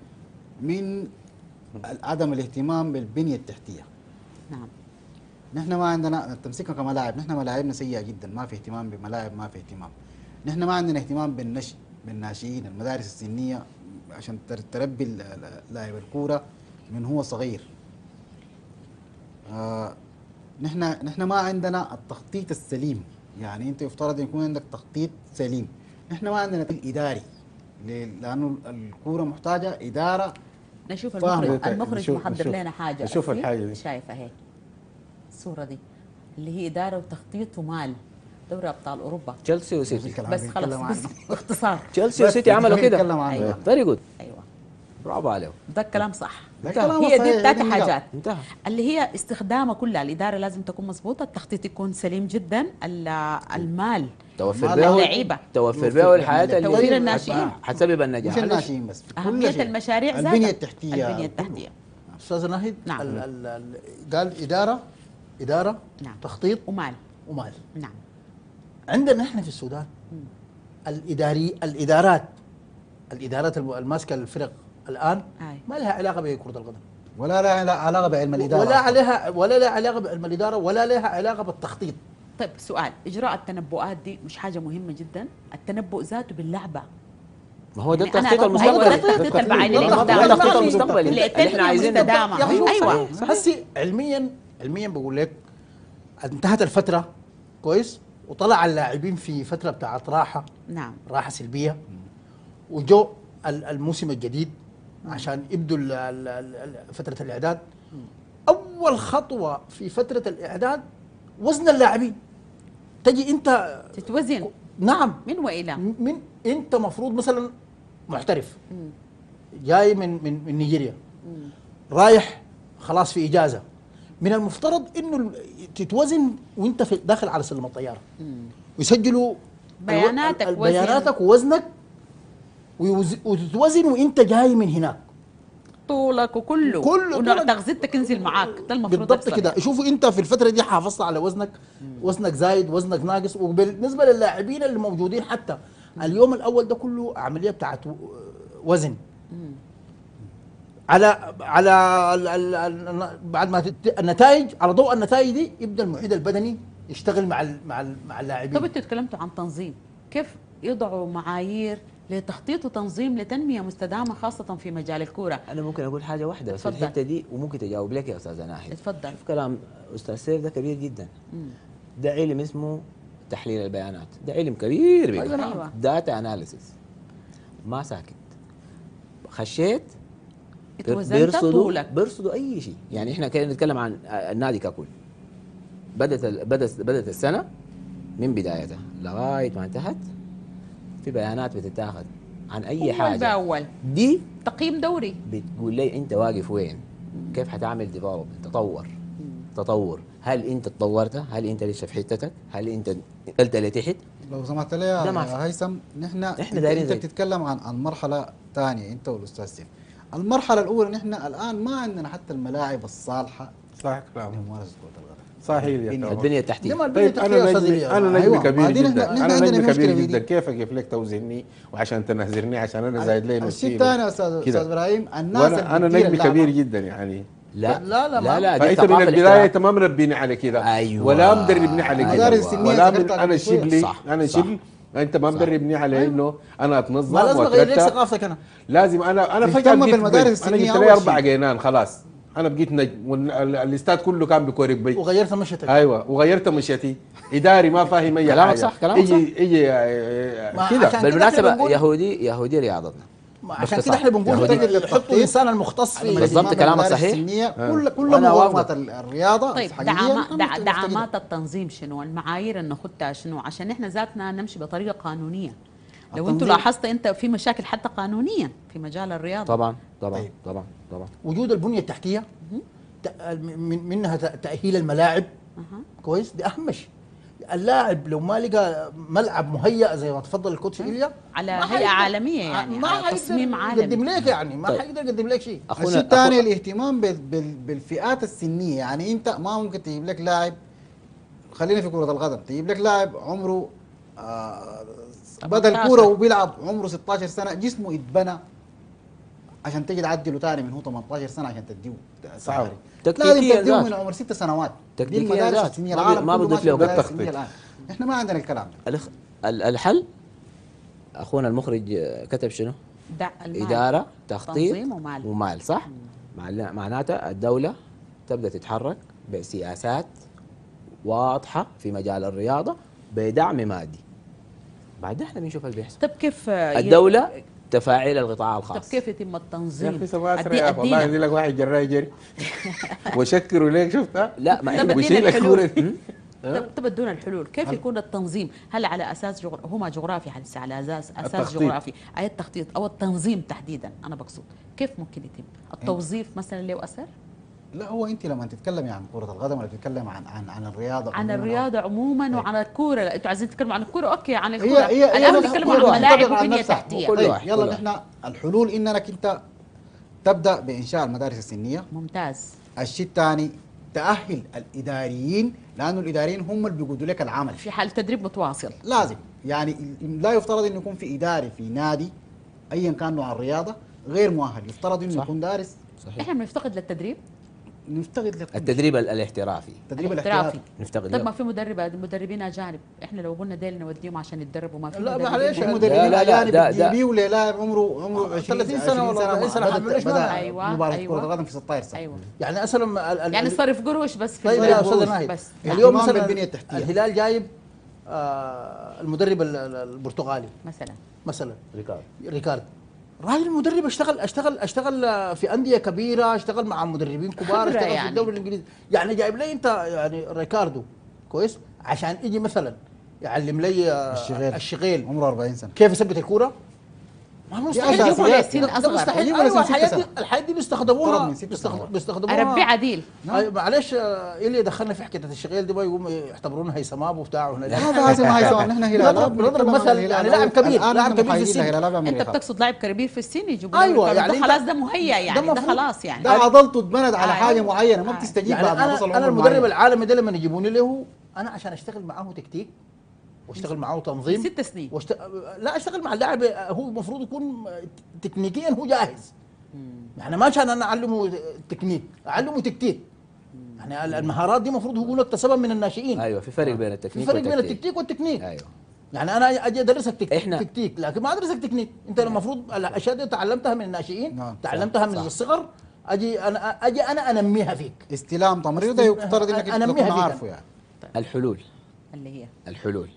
من عدم الاهتمام بالبنيه التحتيه. نعم. نحن ما عندنا تمسكها كملاعب، نحن ملاعبنا سيئه جدا، ما في اهتمام بملاعب، ما في اهتمام. نحن ما عندنا اهتمام بالنشء، بالناشئين، المدارس السنيه عشان تر- تربي ال- ال- لاعب الكوره من هو صغير. آه نحن نحن ما عندنا التخطيط السليم، يعني انت يفترض يكون عندك تخطيط سليم. نحن ما عندنا الاداري، ليه؟ لانه الكوره محتاجه اداره. نشوف فاهم. المخرج المخرج نشوف- محضر نشوف- لنا حاجه نشوف أسي. الحاجة دي. شايفه هيك الصوره دي اللي هي اداره وتخطيط ومال دوري ابطال اوروبا. تشيلسي وسيتي الكلام بس اللي خلص بنتكلم بس عنه. باختصار. تشيلسي بس وسيتي عملوا نتكلم كده. عنه. أيوة. فيري جود. ايوه برافو عليهم. ده الكلام صح. ده كلام هي صحيح، دي بتاعت دي نقاط. حاجات انتهى. اللي هي استخدامها كلها. الاداره لازم تكون مظبوطه، التخطيط يكون سليم جدا، ال- المال توفر ما به اللعيبه، توفر به الحياه اللي توفير حت- الناشئين. حتسبب النجاح. مش الناشئين بس، في كل اهميه شيء. المشاريع ذاتها، البنيه التحتيه البنيه كله. التحتيه. استاذ ناهد، نعم. ال ال ال قال اداره اداره نعم. تخطيط ومال. ومال. نعم. عندنا احنا في السودان الاداري الادارات الادارات الم- الماسكه الفرق الان أي. ما لها علاقه بكره القدم، ولا لها لا علاقه بعلم الاداره ولا أصلاً. عليها ولا لها علاقه بعلم الاداره، ولا لها علاقه بالتخطيط. طيب سؤال، اجراء التنبؤات دي مش حاجه مهمه جدا؟ التنبؤ ذاته باللعبه. ما هو ده يعني أنا التخطيط أقول- أيوة، ده المستقبلي. التخطيط البعيني ده لقدام. التخطيط المستقبلي اللي اللي احنا التنمية عايزينه. مستدامة. يا أخي شوف، أيوة. صحيح. هسي علميا علميا بقول لك انتهت الفتره كويس، وطلع اللاعبين في فتره بتاعت راحه نعم. راحه سلبيه، وجو ال- الموسم الجديد عشان يبدوا ال- ال- ال- فتره الاعداد. اول خطوه في فتره الاعداد وزن اللاعبين. تجي انت تتوزن نعم من والى. من انت مفروض مثلا محترف جاي من من من نيجيريا رايح خلاص في اجازه، من المفترض انه ال- تتوزن وانت في داخل على سلم الطياره ويسجلوا بياناتك، الو- وزن. بياناتك ووزنك ويوز- وتتوزن وانت جاي من هناك. طولك وكله كله ونوع طولك. تغذيتك ينزل معاك، ده المفروض بالضبط يحصل. كده. شوفوا انت في الفتره دي حافظت على وزنك، وزنك زايد وزنك ناقص. وبالنسبه للاعبين اللي موجودين حتى اليوم الاول ده كله عمليه بتاعت و- وزن على على ال- ال- ال- بعد ما تت- النتائج، على ضوء النتائج دي يبدا المعيد البدني يشتغل مع ال- مع ال- مع طب اللاعبين. انتوا تكلمتوا عن تنظيم، كيف يضعوا معايير لتخطيط وتنظيم لتنميه مستدامه خاصه في مجال الكوره؟ انا ممكن اقول حاجه واحده بس في اتفضل. الحته دي وممكن تجاوب لك يا استاذه ناهد. اتفضل. شوف كلام استاذ سيف ده كبير جدا. ده علم اسمه تحليل البيانات، ده علم كبير بقى. أيوة. داتا اناليسيس ما ساكت. خشيت اتوزنت بيرصدوا طولك. بيرصدوا اي شيء. يعني احنا كنا نتكلم عن النادي ككل. بدات ال- بدات بدات السنه من بدايتها لغايه ما انتهت في بيانات بتتاخذ عن اي أول حاجه. باول دي تقييم دوري. بتقول لي انت واقف وين، كيف حتعمل ديفلوب، تطور تطور. هل انت تطورت؟ هل انت لسه في حتتك؟ هل انت نقلت لتحت؟ لو سمحت لي ده ما في. يا هيثم، نحن إحنا انت, دايرين انت زي- بتتكلم عن عن مرحله ثانيه انت والاستاذ سيف. المرحله الاولى نحن الان ما عندنا حتى الملاعب الصالحه صح كلامك، لممارسه كره القدم. صحيح يا البنية. كرام. البنيه التحتيه. لما البنية طيب التحتية انا يا أستاذ نجمي إلياس. انا نجمي أيوة، كبير بعدين جدا، إحنا- نحن انا عندنا نجمي مشكلة كبير في جدا. دي. كيف كيف لك توزني وعشان تنهزرني عشان انا زايد لي الشيء نفسي الثاني يا استاذ كده. استاذ ابراهيم، الناس وانا انا اللي بتدير نجمي اللعبة- كبير جدا يعني. لا لا، لا، لا لا دي فانت من الثقافة البدايه الاحترافية. انت ما مربيني على كده، أيوة. ولا مدربني على كده، المدارس السنية ولا من ذكرتها انا قبل شوية. شبلي صح، انا صح. شبل انت ما مدربني على انه انا اتنظم ما لازم اغير لك واترتب. ثقافتك انا. لازم انا انا فجاه تهتم بقيت بالمدارس بيت. انا السنية جبت لي أول اربع شيء. جينان خلاص، انا بقيت نجم والاستاد كله كان بكورك بي. وغيرت مشيتك. ايوه وغيرت مشيتي، اداري ما فاهم اي كلامك حاجه. صح، كلامك صح. يجي يجي آه، ما كده عشان كده بالمناسبه إحنا بنقول- يهودي يهودي رياضتنا. عشان بس كده احنا بنقول يهودي. تجد تحطوا الانسان المختص في بالضبط، الاهتمام كلامك بالمدارس صحيح. السنية، كل كل وأنا مقومات واخده. الرياضه طيب حقيقياً دعما أنا دع مستفيد. دعامات التنظيم شنو؟ المعايير اللي ناخدها شنو؟ عشان احنا ذاتنا نمشي بطريقه قانونيه. لو انتوا التنظيم- لاحظت انت في مشاكل حتى قانونيه في مجال الرياضه. طبعا طبعا طيب. طبعا طبعا. وجود البنيه التحتيه ت- من- منها ت- تاهيل الملاعب. أها. كويس، دي اهم شيء. اللاعب لو ما لقى ملعب مهيأ زي ما تفضل الكوتش إيليا على ما هيئة حيقدر- عالمية يعني، ما على حيقدر تصميم عالمي. يقدم لك يعني ما طيب. حيقدر يقدم لك شيء. اخونا الشيء الثاني أخو- الاهتمام بال بال بالفئات السنيه، يعني انت ما ممكن تجيب لك لاعب، خلينا في كره القدم، تجيب لك لاعب عمره آه بدا ثمانية عشر. الكوره وبيلعب عمره ستة عشر سنه، جسمه اتبنى عشان تجي تعدله ثاني من هو ثمانية عشر سنه عشان تديه صح. سعري. تكتيكياً لازم تديه ذات. من عمر ست سنوات. دي تكتيكياً المدارس ذات. السنيه ما بي- العالم ما كله بضيف ماشي له بالمدارس تخطيط. السنية الان. احنا ما عندنا الكلام ده. الخ- ال- الحل اخونا المخرج كتب شنو؟ دع المال. اداره، تخطيط، تنظيم ومال. ومال صح؟ مع- معناتها الدوله تبدا تتحرك بسياسات واضحه في مجال الرياضه بدعم مادي. بعد احنا بنشوف اللي بيحصل. طب كيف ي- الدوله تفاعل القطاع طب الخاص. كيف يتم يا التنظيم؟ اخي سبعة أدي- يا اخي والله أدينا. يجي لك واحد جراي يجري وشكروا ليك شفتها لا ما طب احنا ادينا ويشيل الحلول. الكوره دي. طب طب ادونا الحلول، كيف يكون التنظيم؟ هل على اساس جغر... هما جغرافي حديث على اساس اساس التخطيط. جغرافي، اي التخطيط او التنظيم تحديدا انا بقصد، كيف ممكن يتم؟ التوظيف مثلا له اثر؟ لا هو انت لما تتكلمي عن كره القدم ولا تتكلم عن عن عن الرياضه عن عموماً، الرياضه عموما وعن الكوره، لا، انتوا عايزين تتكلموا عن الكوره، اوكي عن هي الكوره. هي هي الان نفس- بنتكلم كل عن واحد ملاعب يقدر عن وبنيه نفسه. تحتيه. كل طيب واحد، كل يلا واحد. نحن الحلول انك انت تبدا بانشاء المدارس السنيه. ممتاز. الشيء الثاني تاهل الاداريين، لانه الاداريين هم اللي بيقودوا لك العمل. في حال تدريب متواصل. لازم يعني لا يفترض انه يكون في اداري في نادي ايا كان نوع الرياضه غير مؤهل، يفترض انه صح. يكون دارس. صحيح. احنا بنفتقد للتدريب. نفتقد لكل التدريب ال- الاحترافي التدريب الاحترافي. الاحترافي. نفتقد طب ما له. في مدرب مدربين اجانب، احنا لو قلنا ديل نوديهم عشان يتدربوا ما في لا، مدربين معلش، أجانب. المدربين لا، لا، اجانب ده- ده- بتجيبيه ولاعب عمره عمره عشرين ثلاثين سنة ولا أربعين سنة بدأ- حمل ليش ما بدأ معه؟ أيوة، مباراة أيوة. كرة القدم في ستة عشر سنة. ايوه، يعني مثلا ال- ال- يعني صرف قروش بس في طيب البلد. يا استاذ قروش ناهد، بس. اليوم اهتمام مثلا بالبنية التحتية. الهلال جايب آه المدرب ال- ال- البرتغالي مثلا مثلا ريكارد. ريكارد. راجل مدرب، اشتغل اشتغل اشتغل في انديه كبيره، اشتغل مع مدربين كبار، خبرة اشتغل يعني. في الدوري الانجليزي. يعني جايب لي انت يعني ريكاردو كويس عشان يجي مثلا يعلم لي آه، الشغيل الشغيل عمره أربعين سنه. كيف يثبت الكوره؟ ما هو مستحيل. أساسيات يجيبوا يعني. لسن ده- ده اصغر. مستحيل. يجيبوا ايوه لسن ست الحياه دي سنة. الحياه دي طلب بيستخدموها من ست بيستخد- سنوات. بيستخدموها اربي عديل. أي معلش آه، اللي دخلنا في حكايه الشغيل دي بقى يقوم يعتبرونا هيثماب وبتاع وهنا لا هذا هذا ما هيسوي، نحن هلالات بنضرب بنضرب بنتكلم عن مثل الهلال. يعني لاعب كبير الآن لاعب نحن كبير في محايدين السن. لهلال انت أمريكا. بتقصد لاعب كبير في السن يجيبوا أيوة، له يعني ده أنت- خلاص ده مهيأ يعني ده, مفروض- خلاص يعني. ده عضلته اتبنت على آه. حاجه معينه ما آه. بتستجيب يعني بعد ما انا تصل انا عمر المدرب معين. العالمي ده لما يجيبوني له انا عشان اشتغل معاه تكتيك واشتغل معاه تنظيم ست سنين. واشت... لا اشتغل مع اللاعب هو المفروض يكون تكنيكيا هو جاهز. يعني ما عشان انا اعلمه تكنيك، اعلمه تكتيك. يعني المهارات دي المفروض هو يكون اكتسبها من الناشئين. ايوه في فرق بين في التكنيك فرق بين والتكتيك. التكتيك والتكنيك. ايوه يعني انا اجي ادرسك تك... إحنا- تكتيك لكن ما ادرسك تكنيك. انت المفروض الاشياء دي تعلمتها من الناشئين، نعم، تعلمتها صح، من صح. الصغر. اجي انا اجي انا انميها فيك. استلام تمرير ده يفترض انك أنا انت تكون أنميها فيك. عارفه يعني. الحلول اللي هي الحلول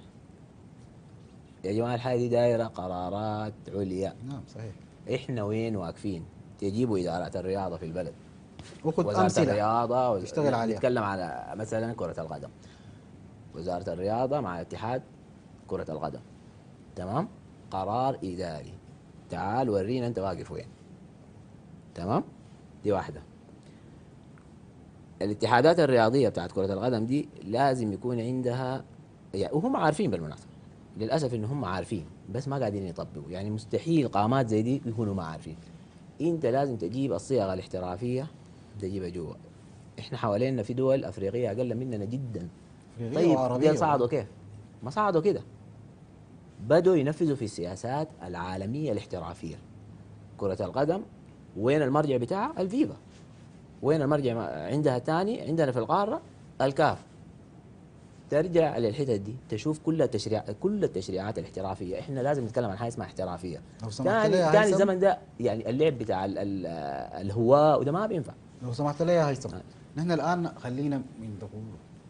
يا جماعه الحاجه دي دايره قرارات عليا. نعم صحيح. احنا وين واقفين؟ تجيبوا ادارات الرياضه في البلد، وخذ وزاره امثله الرياضه اشتغل عليها. نتكلم على مثلا كره القدم، وزاره الرياضه مع اتحاد كره القدم، تمام؟ قرار اداري، تعال ورينا انت واقف وين، تمام؟ دي واحده. الاتحادات الرياضيه بتاعت كره القدم دي لازم يكون عندها يعني، وهم عارفين بالمناسبه، للاسف ان هم عارفين بس ما قاعدين يطبقوا. يعني مستحيل قامات زي دي يكونوا ما عارفين. انت لازم تجيب الصيغه الاحترافيه تجيبها جوا. احنا حوالينا في دول افريقيه اقل مننا جدا. طيب وعربية دي صعدوا كيف؟ ما صعدوا كده، بدوا ينفذوا في السياسات العالميه الاحترافيه. كره القدم وين المرجع بتاعها؟ الفيفا. وين المرجع عندها ثاني؟ عندنا في القاره الكاف. ترجع للحتت دي تشوف كل التشريع كل التشريعات الاحترافيه. احنا لازم نتكلم عن حاجه اسمها احترافيه. لو سمحت ثاني لي يا ثاني هيثم، الزمن ده يعني اللعب بتاع ال ال الهواء وده ما بينفع. لو سمحت لي يا هيثم، نحن الان خلينا من تقول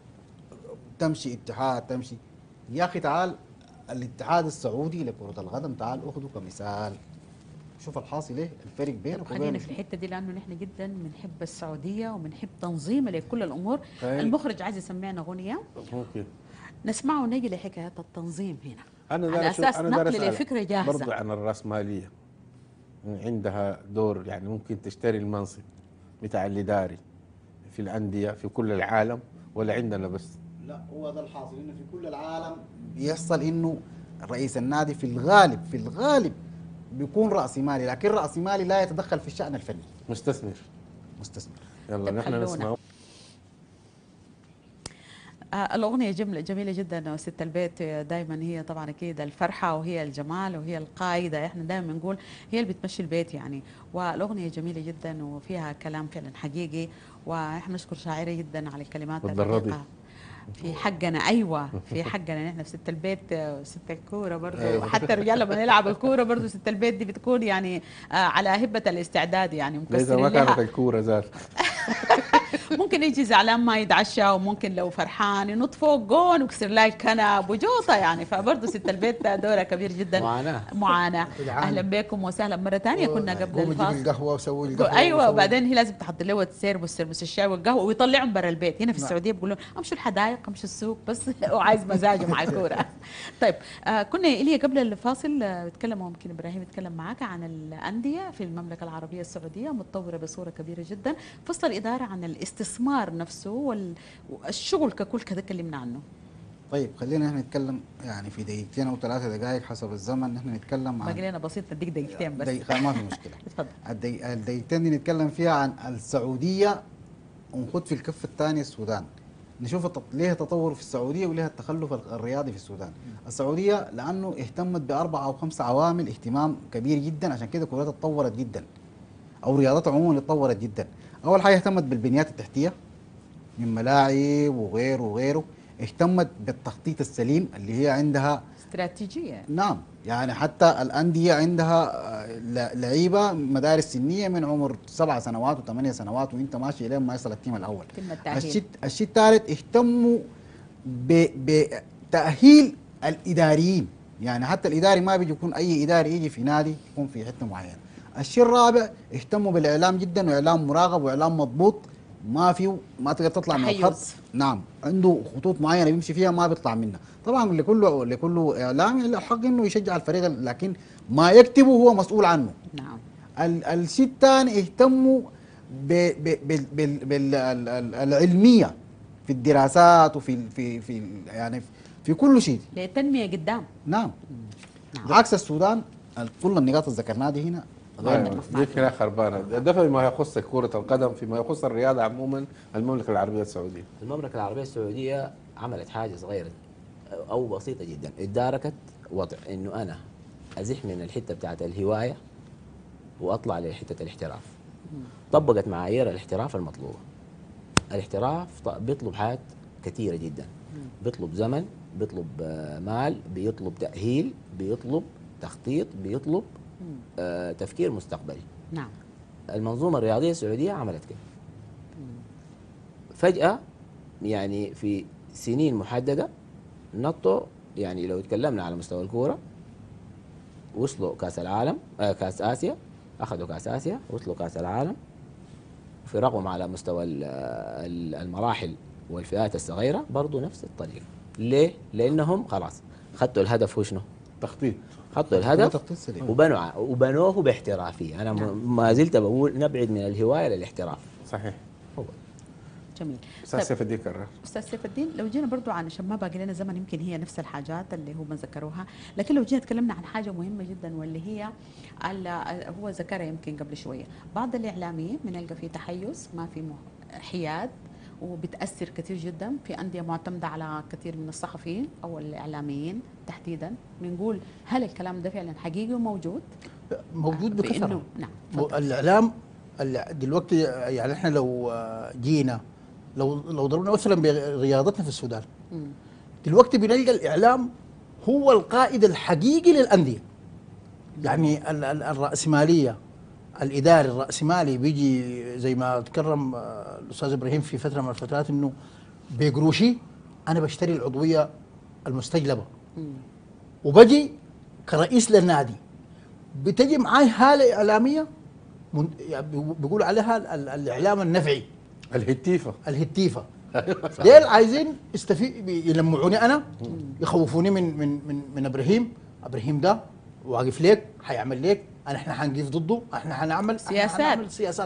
تمشي اتحاد تمشي يا اخي تعال الاتحاد السعودي لكرة القدم تعال اخذه كمثال. شوف الحاصل ايه الفرق بينه طب وبين خلينا في الحته دي لانه نحن جدا بنحب السعوديه وبنحب تنظيم لكل الامور. المخرج عايز يسمعنا اغنيه ممكن نسمعه ونجي لحكايه التنظيم هنا انا على داير أشوف- اساس أنا داير نقل أسأل لفكره جاهزه. برضو عن الرأسمالية، عندها دور يعني ممكن تشتري المنصب بتاع الإداري في الأندية في كل العالم ولا عندنا بس؟ لا هو ده الحاصل انه في كل العالم بيحصل انه رئيس النادي في الغالب في الغالب بيكون رأسي مالي، لكن رأسي مالي لا يتدخل في الشأن الفني. مستثمر. مستثمر. يلا طب نحن خلونا. نسمع. آه الأغنية جميلة جميلة جدا وست البيت دائما هي طبعا أكيد الفرحة وهي الجمال وهي القائدة. إحنا دائما بنقول هي اللي بتمشي البيت يعني. والأغنية جميلة جدا وفيها كلام فعلا حقيقي. وإحنا نشكر شاعرة جدا على الكلمات بالضربة. الرقيقة في حقنا. أيوة في حقنا نحن في ست البيت وست الكورة برضه. أيوة. وحتى الرجال لما نلعب الكورة برضه ست البيت دي بتكون يعني آه على هبة الاستعداد يعني إذا ما مكسرين كانت لها. الكورة زاد. ممكن يجي زعلان ما يتعشى وممكن لو فرحان ينط فوق جون ويكسر لها الكنب وجوطه يعني. فبرضه ست البيت دورها كبير جدا. معاناة. معاناه. جدعان. اهلا بكم وسهلا مره ثانيه. كنا قبل قوم جيب الفاصل القهوه وسوي القهوه ايوه وسوي- وبعدين هي لازم تحط له السيرموس سيرموس الشاي والقهوه ويطلعهم برا البيت. هنا في نعم. السعوديه بيقولوا امشوا الحدائق امشوا السوق بس وعايز مزاجه مع الكوره. طيب آه كنا إلي قبل الفاصل آه بتكلموا ممكن ابراهيم يتكلم معك عن الانديه في المملكه العربيه السعوديه متطوره بصوره كبيره جدا. فصل الاداره عن الاستثمار نفسه وال- والشغل ككل كذا كلمنا عنه. طيب خلينا نحن نتكلم يعني في دقيقتين او ثلاثة دقائق حسب الزمن. نحن نتكلم عن باقي لنا بسيط نديك دقيقتين بس. دقيقة ما في مشكلة. اتفضل. الدقي- الدقيقتين دي نتكلم فيها عن السعودية ونخد في الكف الثاني السودان. نشوف التط... ليه تطور في السعودية وليه التخلف الرياضي في السودان. السعودية لأنه اهتمت بأربعة أو خمسة عوامل اهتمام كبير جدا، عشان كده كرتها تطورت جدا أو رياضتها عموما اتطورت جدا. أول حاجة اهتمت بالبنيات التحتية من ملاعب وغيره وغيره. اهتمت بالتخطيط السليم اللي هي عندها. استراتيجيه. نعم يعني حتى الأندية عندها آه، ل- لعيبة مدارس سنية من عمر سبع سنوات وثمانية سنوات وانت ماشي الين ما يصل التيم الأول. تم التأهيل. الشيء الشيء الثالث اهتموا ب- بتأهيل الإداريين يعني حتى الاداري ما بيجي يكون اي اداري يجي في نادي يكون في حته معينه. الشيء الرابع اهتموا بالاعلام جدا، واعلام مراقب واعلام مضبوط، ما في ما تقدر تطلع من الخط. تحيز. نعم، عنده خطوط معينه بيمشي فيها ما بيطلع منها. طبعا لكل لكل اعلامي له حق انه يشجع الفريق، لكن ما يكتبه هو مسؤول عنه. نعم. ال- الشيء الثاني اهتموا بالعلميه في الدراسات وفي ال- في في ال- يعني في كل شيء. للتنميه قدام. نعم. نعم. عكس السودان، كل النقاط اللي ذكرناها دي هنا أيوة، دي كده خربانه. ده فيما يخص كره القدم. فيما يخص الرياضه عموما، المملكه العربيه السعوديه المملكة العربية السعودية عملت حاجة صغيرة أو بسيطة جدا، اداركت وضع إنه أنا أزح من الحتة بتاعت الهواية وأطلع لحتة الاحتراف. طبقت معايير الاحتراف المطلوبة. الاحتراف ط- بيطلب حاجات كثيرة جدا، بيطلب زمن، بيطلب آه، مال، بيطلب تأهيل، بيطلب تخطيط، بيطلب آه، تفكير مستقبلي. نعم. المنظومة الرياضية السعودية عملت كده. فجأة يعني في سنين محددة نطوا، يعني لو تكلمنا على مستوى الكورة وصلوا كأس العالم، آه كأس آسيا، أخذوا كأس آسيا، وصلوا كأس العالم في رقم على مستوى ال- ال- المراحل والفئات الصغيرة برضو نفس الطريقة. ليه؟ لأنهم خلاص خدوا الهدف. هو شنو؟ تخطيط. خدوا الهدف تخطيط سليم. وبنوا ع- وبنوه باحترافية. أنا م- ما زلت بقول نبعد من الهواية للاحتراف. صحيح. هو جميل. استاذ طيب، سيف الدين كرر. استاذ سيف الدين، لو جينا برضو عن عشان ما باقي لنا زمن، يمكن هي نفس الحاجات اللي هم ذكروها، لكن لو جينا تكلمنا عن حاجه مهمه جدا واللي هي ال- هو ذكرها يمكن قبل شويه، بعض الاعلاميين بنلقى فيه تحيز، ما في مه- حياد، وبتاثر كثير جدا في انديه معتمده على كثير من الصحفيين او الاعلاميين تحديدا. بنقول هل الكلام ده فعلا حقيقي وموجود؟ موجود في بكثره. إنه- نعم. مو- تفضل. الاعلام ال- دلوقتي يعني احنا لو آه، جينا لو لو ضربنا مثلا برياضتنا في السودان، مم. دلوقتي بنلقى الاعلام هو القائد الحقيقي للانديه. يعني ال- ال- الراسماليه، الاداري الراسمالي بيجي زي ما تكرم آه، الاستاذ ابراهيم في فتره من الفترات انه بقروشي انا بشتري العضويه المستجلبه وبجي كرئيس للنادي، بتجي معاي هاله اعلاميه من يعني بيقولوا عليها ال- ال- الاعلام النفعي، الهتيفه. الهتيفه. ديل عايزين يستفيد يلمعوني انا، يخوفوني من من من من ابراهيم. ابراهيم ده واقف ليك، حيعمل ليك، انا احنا حنقف ضده، احنا حنعمل إحنا سياسات. حنعمل سياسات.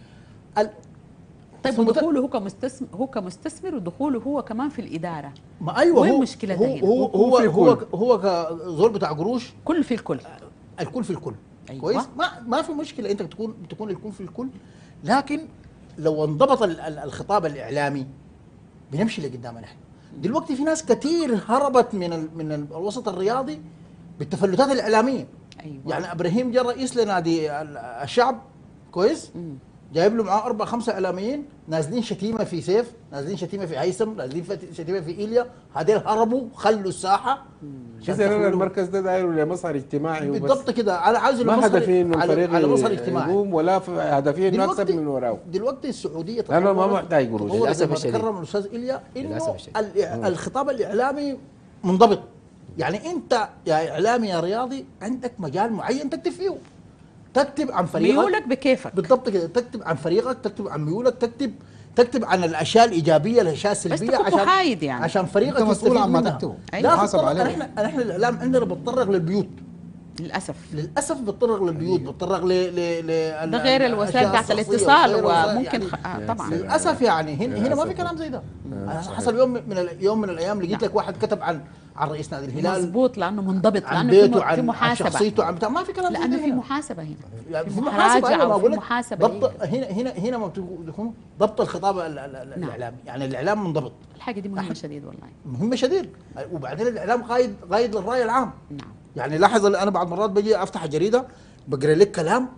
ال- طيب ثم ت- ودخوله هو كمستثمر، هو كمستثمر ودخوله هو كمان في الاداره، ما ايوه وين هو مشكلته هو هنا؟ هو هو هو في هو, الكل. هو كزول بتاع قروش، كل في الكل. الكل في الكل. أيوة. كويس، ما ما في مشكله انت تكون تكون الكل في الكل، لكن لو انضبط ال- ال- الخطاب الاعلامي بنمشي لقدام نحن. دلوقتي في ناس كثير هربت من ال من الوسط الرياضي بالتفلتات الاعلاميه. ايوه. يعني ابراهيم جاء رئيس لنادي ال- الشعب، كويس، مم. جايب له معاه اربع خمسه اعلاميين نازلين شتيمه في سيف، نازلين شتيمه في هيثم، نازلين فت- شتيمه في ايليا، هذول هربوا خلوا الساحه. عشان اذا انا تخلوا- المركز ده دايره لمظهر اجتماعي وبس. بالضبط كده، انا عايز ما المظهر- هدفي انه على- الفريق على مظهر اجتماعي. يقوم، ولا ف- هدفي انه اكسب دلوقتي من وراه. دلوقتي السعوديه لأنه ما تطورت- محتاج قروش. تطورت للأسف زي ما الشديد. تكرم الاستاذ ايليا انه للأسف الشديد. ال- الخطاب الاعلامي منضبط. يعني انت يا اعلامي يا رياضي عندك مجال معين تكتب فيه، تكتب عن فريقك ميولك بكيفك. بالضبط كده، تكتب عن فريقك، تكتب عن ميولك، تكتب تكتب عن الاشياء الايجابيه الاشياء السلبيه، تكون عشان محايد يعني. عشان فريقك أنت مسؤول يستفيد عما منها. تكتبه. أيوة. لا محاسب تتطرق- عليه. احنا احنا الاعلام عندنا بتطرق للبيوت، للاسف. للاسف بتطرق للبيوت، بتطرق ل ل ل ده غير الوسائل بتاعت الاتصال، وممكن يعني خ... آه طبعا. للاسف يعني هنا هنا ما في للأسف. كلام زي ده. حصل يوم من ال- يوم من الايام لقيت لك واحد كتب عن عن رئيس نادي الهلال، مظبوط، لانه منضبط، عن لانه في بيته، م- في عن عن محاسبه، شخصيته، عن بتاع، ما في كلام زي لانه ده في هنا. محاسبه هنا، يعني في في محاسبه، مراجعه أيوة، ما وفي أقول لك محاسبه. ضبط هنا هنا هنا ما بتكون ضبط الخطاب ال- ال- ال- نعم. الاعلامي، يعني الاعلام منضبط الحاجه دي مهمه شديد والله. مهمه شديد. وبعدين الاعلام قايد قايد للراي العام. نعم. يعني لاحظ انا بعض مرات بجي افتح الجريده بقرا لك كلام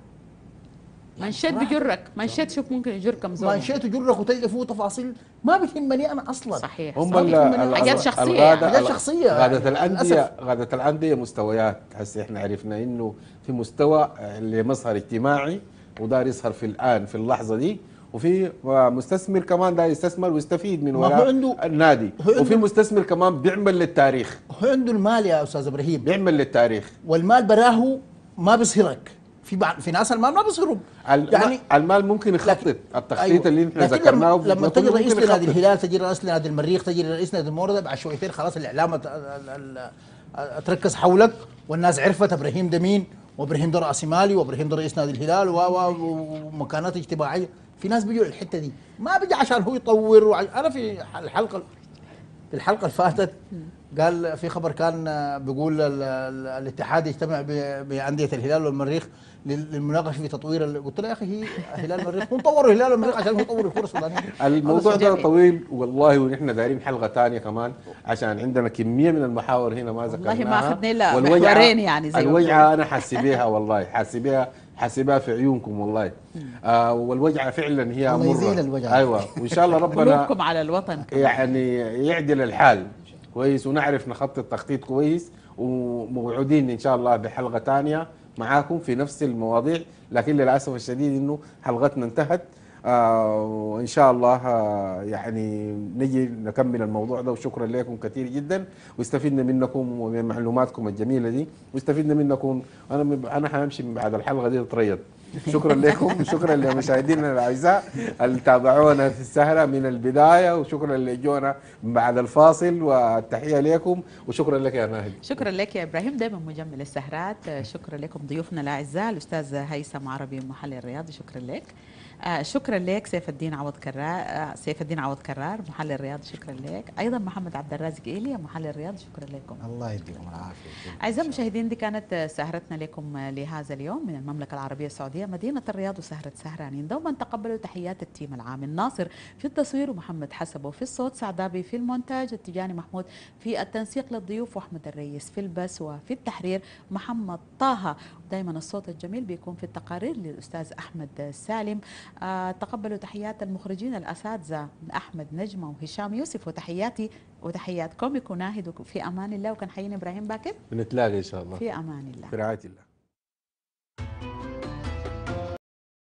منشد بجرك، منشد شوف ممكن يجر كم زول. مانشيت يجرك وتلقى فيه تفاصيل ما بتهمني انا اصلا. صحيح. هم صح. ال- ال- حاجات شخصيه الغادة- يعني. حاجات شخصية غادة يعني، الأندية للأسف. غادة الأندية مستويات. هسه احنا عرفنا انه في مستوى اللي مظهر اجتماعي ودار يظهر في الآن في اللحظة دي، وفي مستثمر كمان ده يستثمر ويستفيد من ما هو وراء عنده- النادي، هو عنده- وفي مستثمر كمان بيعمل للتاريخ، هو عنده المال يا استاذ ابراهيم، بيعمل للتاريخ. والمال براه ما بيصهرك. في بعض في ناس المال ما بيصهرهم يعني يعني. المال ممكن يخطط التخطيط أيوة. اللي احنا لكن ذكرناه لما, لما بكله تجي رئيس ممكن لنادي يخطط. الهلال، تجي رئيس لنادي المريخ، تجي رئيس نادي المورد، بعد شويتين خلاص الاعلام ت- ال- ال- تركز حولك، والناس عرفت ابراهيم ده مين، وابراهيم ده راسي مالي، وابراهيم ده رئيس نادي الهلال و- و- ومكانات اجتماعيه. في ناس بيجوا للحته دي، ما بيجي عشان هو يطور. وع- انا في الحلقه في الحلقه اللي فاتت قال في خبر كان بيقول ال- ال- الاتحاد يجتمع ب- بانديه الهلال والمريخ لل- للمناقشه في تطوير ال- قلت له يا اخي هي هلال المريخ، هم طوروا الهلال والمريخ عشان هو يطور الكره السودانيه. الموضوع هذا ده جميل. طويل والله، ونحن دايرين حلقه ثانيه كمان عشان عندنا كميه من المحاور هنا ما ذكرناها. والله ما أخذنا إلا والوجعة- محورين يعني زي ما الوجعه انا حاسس بيها والله، حاسس بيها حاسس بيها في عيونكم والله. آه والوجعه فعلا هي الله مرة. يزيل الوجعة. ايوه، وان شاء الله ربنا قلوبكم على الوطن كمان. يعني يعدل الحال كويس، ونعرف نخطط تخطيط كويس، وموعودين ان شاء الله بحلقه ثانيه معاكم في نفس المواضيع، لكن للاسف الشديد انه حلقتنا انتهت. آه وان شاء الله آه يعني نجي نكمل الموضوع ده، وشكرا لكم كثير جدا، واستفدنا منكم ومن معلوماتكم الجميله دي، واستفدنا منكم. انا انا حامشي من بعد الحلقه دي اتريض. شكرا لكم، وشكرا لمشاهدينا الاعزاء اللي تابعونا في السهره من البدايه، وشكرا اللي جونا بعد الفاصل، والتحيه لكم، وشكرا لك يا ناهد. شكرا لك يا ابراهيم، دائما مجمل السهرات. شكرا لكم ضيوفنا الاعزاء الاستاذ هيثم عربي محلل رياضي، شكرا لك. آه شكرا لك سيف الدين عوض كرار، آه سيف الدين عوض كرار محلل رياضي، شكرا لك. ايضا محمد عبد الرازق ايليا محلل رياضي، شكرا لكم. الله يديكم العافيه. أعزائي المشاهدين، دي كانت سهرتنا لكم لهذا اليوم من المملكة العربية السعودية مدينة الرياض، وسهرة سهرانين. دوما تقبلوا تحيات التيم العام الناصر في التصوير، ومحمد حسب في الصوت، سعدابي في المونتاج، التجاني محمود في التنسيق للضيوف، وأحمد الريس في البث وفي التحرير، محمد طه. دائما الصوت الجميل بيكون في التقارير للأستاذ أحمد سالم. آه تقبلوا تحيات المخرجين الأساتذة أحمد نجمة وهشام يوسف، وتحياتي وتحياتكم. يكون ناهد في أمان الله، وكان حيين إبراهيم باكر. بنتلاقى ان شاء الله في أمان الله. في رعايه الله.